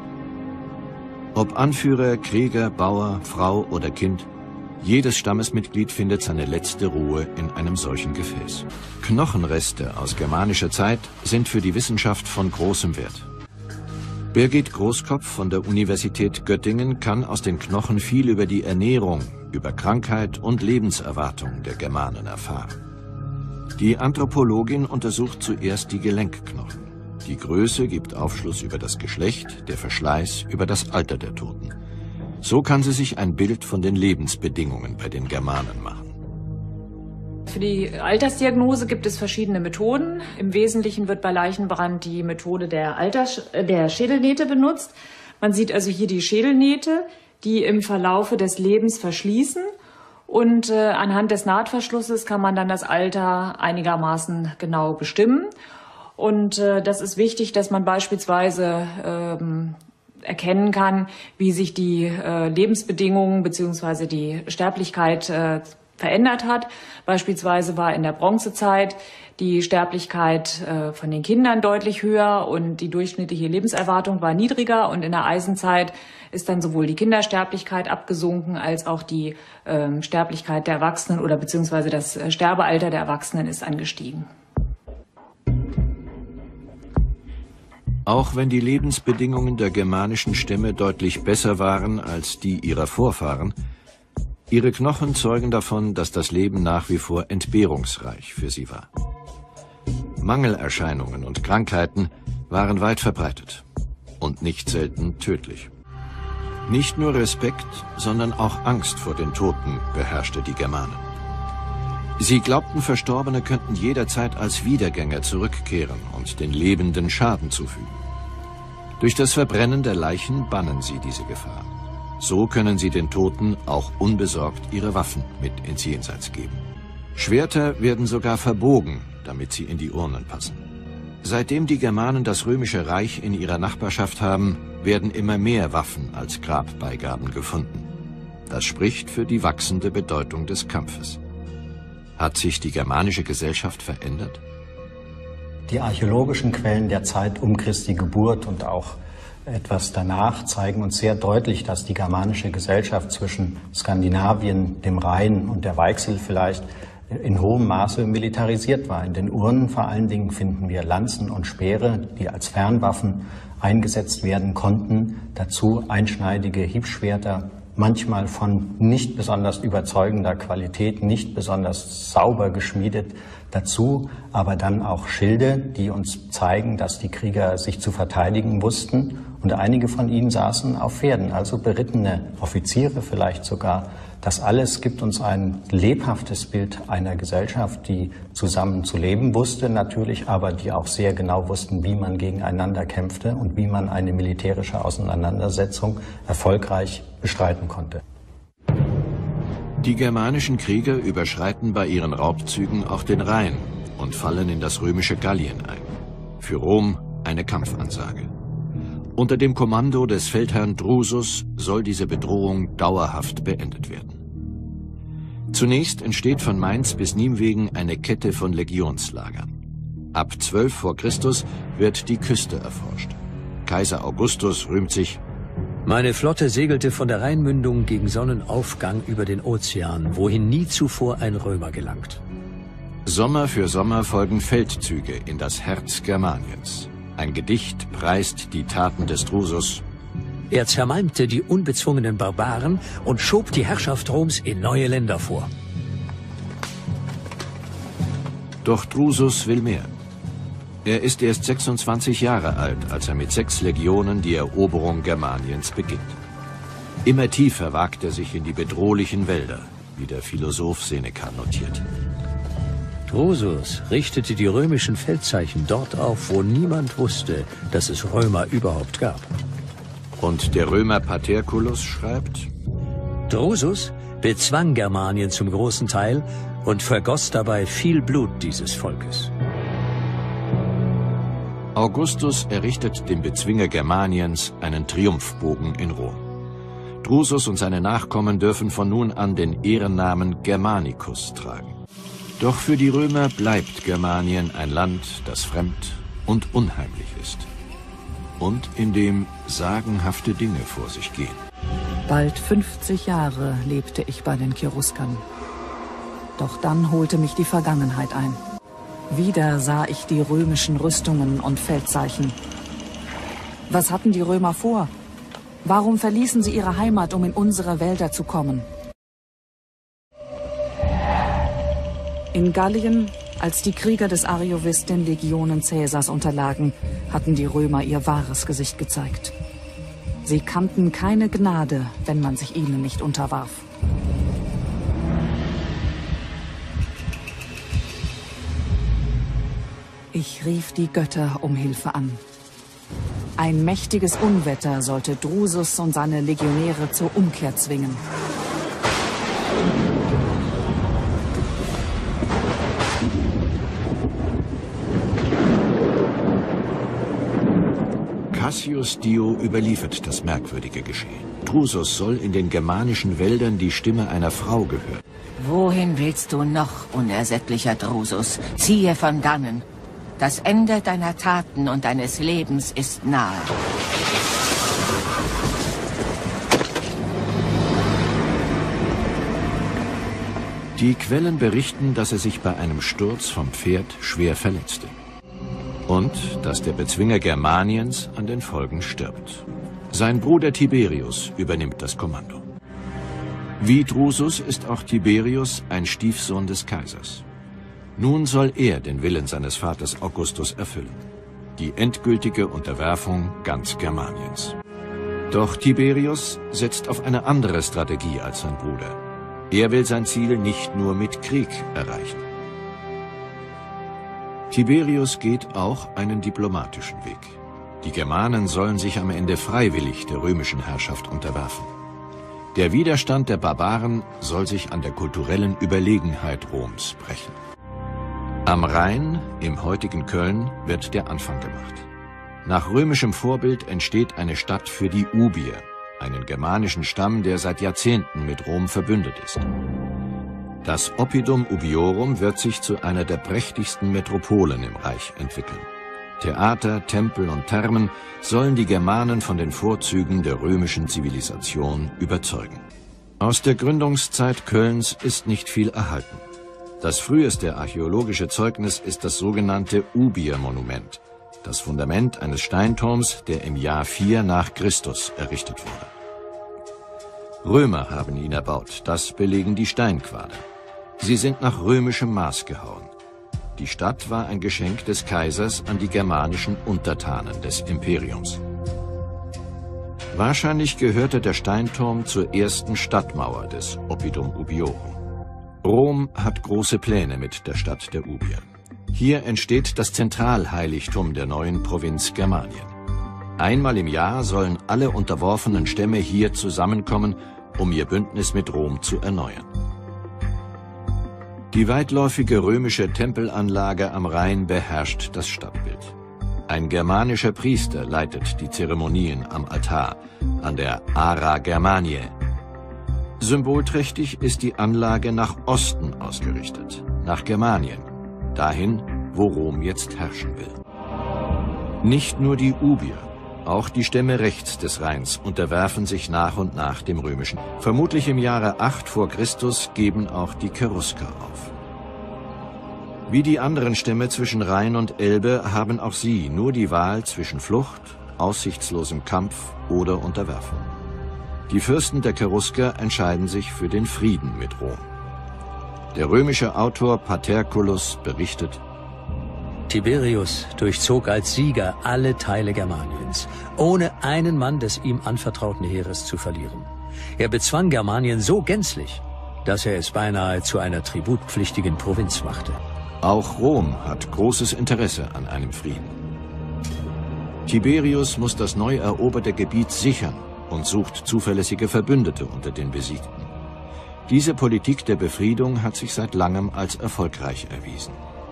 Ob Anführer, Krieger, Bauer, Frau oder Kind, jedes Stammesmitglied findet seine letzte Ruhe in einem solchen Gefäß. Knochenreste aus germanischer Zeit sind für die Wissenschaft von großem Wert. Birgit Großkopf von der Universität Göttingen kann aus den Knochen viel über die Ernährung, über Krankheit und Lebenserwartung der Germanen erfahren. Die Anthropologin untersucht zuerst die Gelenkknochen. Die Größe gibt Aufschluss über das Geschlecht, der Verschleiß, über das Alter der Toten. So kann sie sich ein Bild von den Lebensbedingungen bei den Germanen machen. Für die Altersdiagnose gibt es verschiedene Methoden. Im Wesentlichen wird bei Leichenbrand die Methode der, Alters der Schädelnähte benutzt. Man sieht also hier die Schädelnähte, die im Verlaufe des Lebens verschließen. Und äh, anhand des Nahtverschlusses kann man dann das Alter einigermaßen genau bestimmen. Und äh, das ist wichtig, dass man beispielsweise ähm, erkennen kann, wie sich die äh, Lebensbedingungen bzw. die Sterblichkeit äh, verändert hat. Beispielsweise war in der Bronzezeit die Sterblichkeit äh, von den Kindern deutlich höher und die durchschnittliche Lebenserwartung war niedriger. Und in der Eisenzeit ist dann sowohl die Kindersterblichkeit abgesunken als auch die äh, Sterblichkeit der Erwachsenen oder beziehungsweise das äh, Sterbealter der Erwachsenen ist angestiegen. Auch wenn die Lebensbedingungen der germanischen Stämme deutlich besser waren als die ihrer Vorfahren, ihre Knochen zeugen davon, dass das Leben nach wie vor entbehrungsreich für sie war. Mangelerscheinungen und Krankheiten waren weit verbreitet und nicht selten tödlich. Nicht nur Respekt, sondern auch Angst vor den Toten beherrschte die Germanen. Sie glaubten, Verstorbene könnten jederzeit als Wiedergänger zurückkehren und den Lebenden Schaden zufügen. Durch das Verbrennen der Leichen bannen sie diese Gefahr. So können sie den Toten auch unbesorgt ihre Waffen mit ins Jenseits geben. Schwerter werden sogar verbogen, damit sie in die Urnen passen. Seitdem die Germanen das Römische Reich in ihrer Nachbarschaft haben, werden immer mehr Waffen als Grabbeigaben gefunden. Das spricht für die wachsende Bedeutung des Kampfes. Hat sich die germanische Gesellschaft verändert? Die archäologischen Quellen der Zeit um Christi Geburt und auch etwas danach zeigen uns sehr deutlich, dass die germanische Gesellschaft zwischen Skandinavien, dem Rhein und der Weichsel vielleicht in hohem Maße militarisiert war. In den Urnen vor allen Dingen finden wir Lanzen und Speere, die als Fernwaffen eingesetzt werden konnten. Dazu einschneidige Hiebschwerter, manchmal von nicht besonders überzeugender Qualität, nicht besonders sauber geschmiedet. Dazu aber dann auch Schilde, die uns zeigen, dass die Krieger sich zu verteidigen wussten. Und einige von ihnen saßen auf Pferden, also berittene Offiziere vielleicht sogar. Das alles gibt uns ein lebhaftes Bild einer Gesellschaft, die zusammen zu leben wusste, natürlich, aber die auch sehr genau wussten, wie man gegeneinander kämpfte und wie man eine militärische Auseinandersetzung erfolgreich bestreiten konnte. Die germanischen Krieger überschreiten bei ihren Raubzügen auch den Rhein und fallen in das römische Gallien ein. Für Rom eine Kampfansage. Unter dem Kommando des Feldherrn Drusus soll diese Bedrohung dauerhaft beendet werden. Zunächst entsteht von Mainz bis Nimwegen eine Kette von Legionslagern. Ab zwölf vor Christus wird die Küste erforscht. Kaiser Augustus rühmt sich: Meine Flotte segelte von der Rheinmündung gegen Sonnenaufgang über den Ozean, wohin nie zuvor ein Römer gelangt. Sommer für Sommer folgen Feldzüge in das Herz Germaniens. Ein Gedicht preist die Taten des Drusus. Er zermalmte die unbezwungenen Barbaren und schob die Herrschaft Roms in neue Länder vor. Doch Drusus will mehr. Er ist erst sechsundzwanzig Jahre alt, als er mit sechs Legionen die Eroberung Germaniens beginnt. Immer tiefer wagt er sich in die bedrohlichen Wälder, wie der Philosoph Seneca notiert. Drusus richtete die römischen Feldzeichen dort auf, wo niemand wusste, dass es Römer überhaupt gab. Und der Römer Paterculus schreibt: Drusus bezwang Germanien zum großen Teil und vergoss dabei viel Blut dieses Volkes. Augustus errichtet dem Bezwinger Germaniens einen Triumphbogen in Rom. Drusus und seine Nachkommen dürfen von nun an den Ehrennamen Germanicus tragen. Doch für die Römer bleibt Germanien ein Land, das fremd und unheimlich ist. Und in dem sagenhafte Dinge vor sich gehen. Bald fünfzig Jahre lebte ich bei den Cheruskern. Doch dann holte mich die Vergangenheit ein. Wieder sah ich die römischen Rüstungen und Feldzeichen. Was hatten die Römer vor? Warum verließen sie ihre Heimat, um in unsere Wälder zu kommen? In Gallien, als die Krieger des Ariovis den Legionen Caesars unterlagen, hatten die Römer ihr wahres Gesicht gezeigt. Sie kannten keine Gnade, wenn man sich ihnen nicht unterwarf. Ich rief die Götter um Hilfe an. Ein mächtiges Unwetter sollte Drusus und seine Legionäre zur Umkehr zwingen. Cassius Dio überliefert das merkwürdige Geschehen. Drusus soll in den germanischen Wäldern die Stimme einer Frau gehört. Wohin willst du noch, unersättlicher Drusus? Ziehe von dannen. Das Ende deiner Taten und deines Lebens ist nahe. Die Quellen berichten, dass er sich bei einem Sturz vom Pferd schwer verletzte. Und dass der Bezwinger Germaniens an den Folgen stirbt. Sein Bruder Tiberius übernimmt das Kommando. Wie Drusus ist auch Tiberius ein Stiefsohn des Kaisers. Nun soll er den Willen seines Vaters Augustus erfüllen. Die endgültige Unterwerfung ganz Germaniens. Doch Tiberius setzt auf eine andere Strategie als sein Bruder. Er will sein Ziel nicht nur mit Krieg erreichen. Tiberius geht auch einen diplomatischen Weg. Die Germanen sollen sich am Ende freiwillig der römischen Herrschaft unterwerfen. Der Widerstand der Barbaren soll sich an der kulturellen Überlegenheit Roms brechen. Am Rhein, im heutigen Köln, wird der Anfang gemacht. Nach römischem Vorbild entsteht eine Stadt für die Ubier, einen germanischen Stamm, der seit Jahrzehnten mit Rom verbündet ist. Das Oppidum Ubiorum wird sich zu einer der prächtigsten Metropolen im Reich entwickeln. Theater, Tempel und Thermen sollen die Germanen von den Vorzügen der römischen Zivilisation überzeugen. Aus der Gründungszeit Kölns ist nicht viel erhalten. Das früheste archäologische Zeugnis ist das sogenannte Ubier-Monument, das Fundament eines Steinturms, der im Jahr vier nach Christus errichtet wurde. Römer haben ihn erbaut, das belegen die Steinquader. Sie sind nach römischem Maß gehauen. Die Stadt war ein Geschenk des Kaisers an die germanischen Untertanen des Imperiums. Wahrscheinlich gehörte der Steinturm zur ersten Stadtmauer des Oppidum Ubiorum. Rom hat große Pläne mit der Stadt der Ubier. Hier entsteht das Zentralheiligtum der neuen Provinz Germanien. Einmal im Jahr sollen alle unterworfenen Stämme hier zusammenkommen, um ihr Bündnis mit Rom zu erneuern. Die weitläufige römische Tempelanlage am Rhein beherrscht das Stadtbild. Ein germanischer Priester leitet die Zeremonien am Altar, an der Ara Germaniae. Symbolträchtig ist die Anlage nach Osten ausgerichtet, nach Germanien, dahin, wo Rom jetzt herrschen will. Nicht nur die Ubier, auch die Stämme rechts des Rheins unterwerfen sich nach und nach dem Römischen. Vermutlich im Jahre acht vor Christus geben auch die Cherusker auf. Wie die anderen Stämme zwischen Rhein und Elbe haben auch sie nur die Wahl zwischen Flucht, aussichtslosem Kampf oder Unterwerfung. Die Fürsten der Cherusker entscheiden sich für den Frieden mit Rom. Der römische Autor Paterculus berichtet: Tiberius durchzog als Sieger alle Teile Germaniens, ohne einen Mann des ihm anvertrauten Heeres zu verlieren. Er bezwang Germanien so gänzlich, dass er es beinahe zu einer tributpflichtigen Provinz machte. Auch Rom hat großes Interesse an einem Frieden. Tiberius muss das neu eroberte Gebiet sichern und sucht zuverlässige Verbündete unter den Besiegten. Diese Politik der Befriedung hat sich seit langem als erfolgreich erwiesen.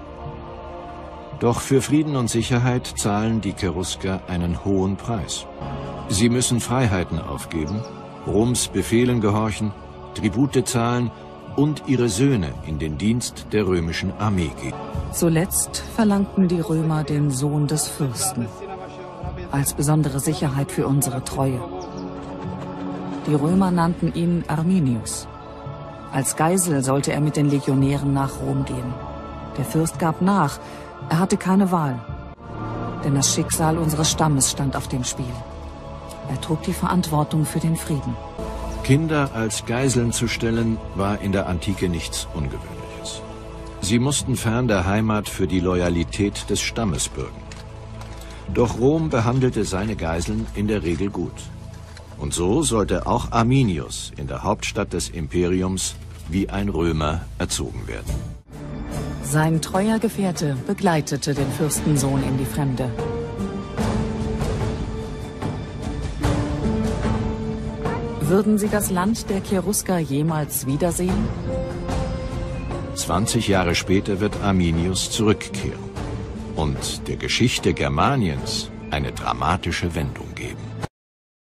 Doch für Frieden und Sicherheit zahlen die Cherusker einen hohen Preis. Sie müssen Freiheiten aufgeben, Roms Befehlen gehorchen, Tribute zahlen und ihre Söhne in den Dienst der römischen Armee geben. Zuletzt verlangten die Römer den Sohn des Fürsten, als besondere Sicherheit für unsere Treue. Die Römer nannten ihn Arminius. Als Geisel sollte er mit den Legionären nach Rom gehen. Der Fürst gab nach, er hatte keine Wahl. Denn das Schicksal unseres Stammes stand auf dem Spiel. Er trug die Verantwortung für den Frieden. Kinder als Geiseln zu stellen, war in der Antike nichts Ungewöhnliches. Sie mussten fern der Heimat für die Loyalität des Stammes bürgen. Doch Rom behandelte seine Geiseln in der Regel gut. Und so sollte auch Arminius in der Hauptstadt des Imperiums wie ein Römer erzogen werden. Sein treuer Gefährte begleitete den Fürstensohn in die Fremde. Würden sie das Land der Cherusker jemals wiedersehen? zwanzig Jahre später wird Arminius zurückkehren und der Geschichte Germaniens eine dramatische Wendung geben.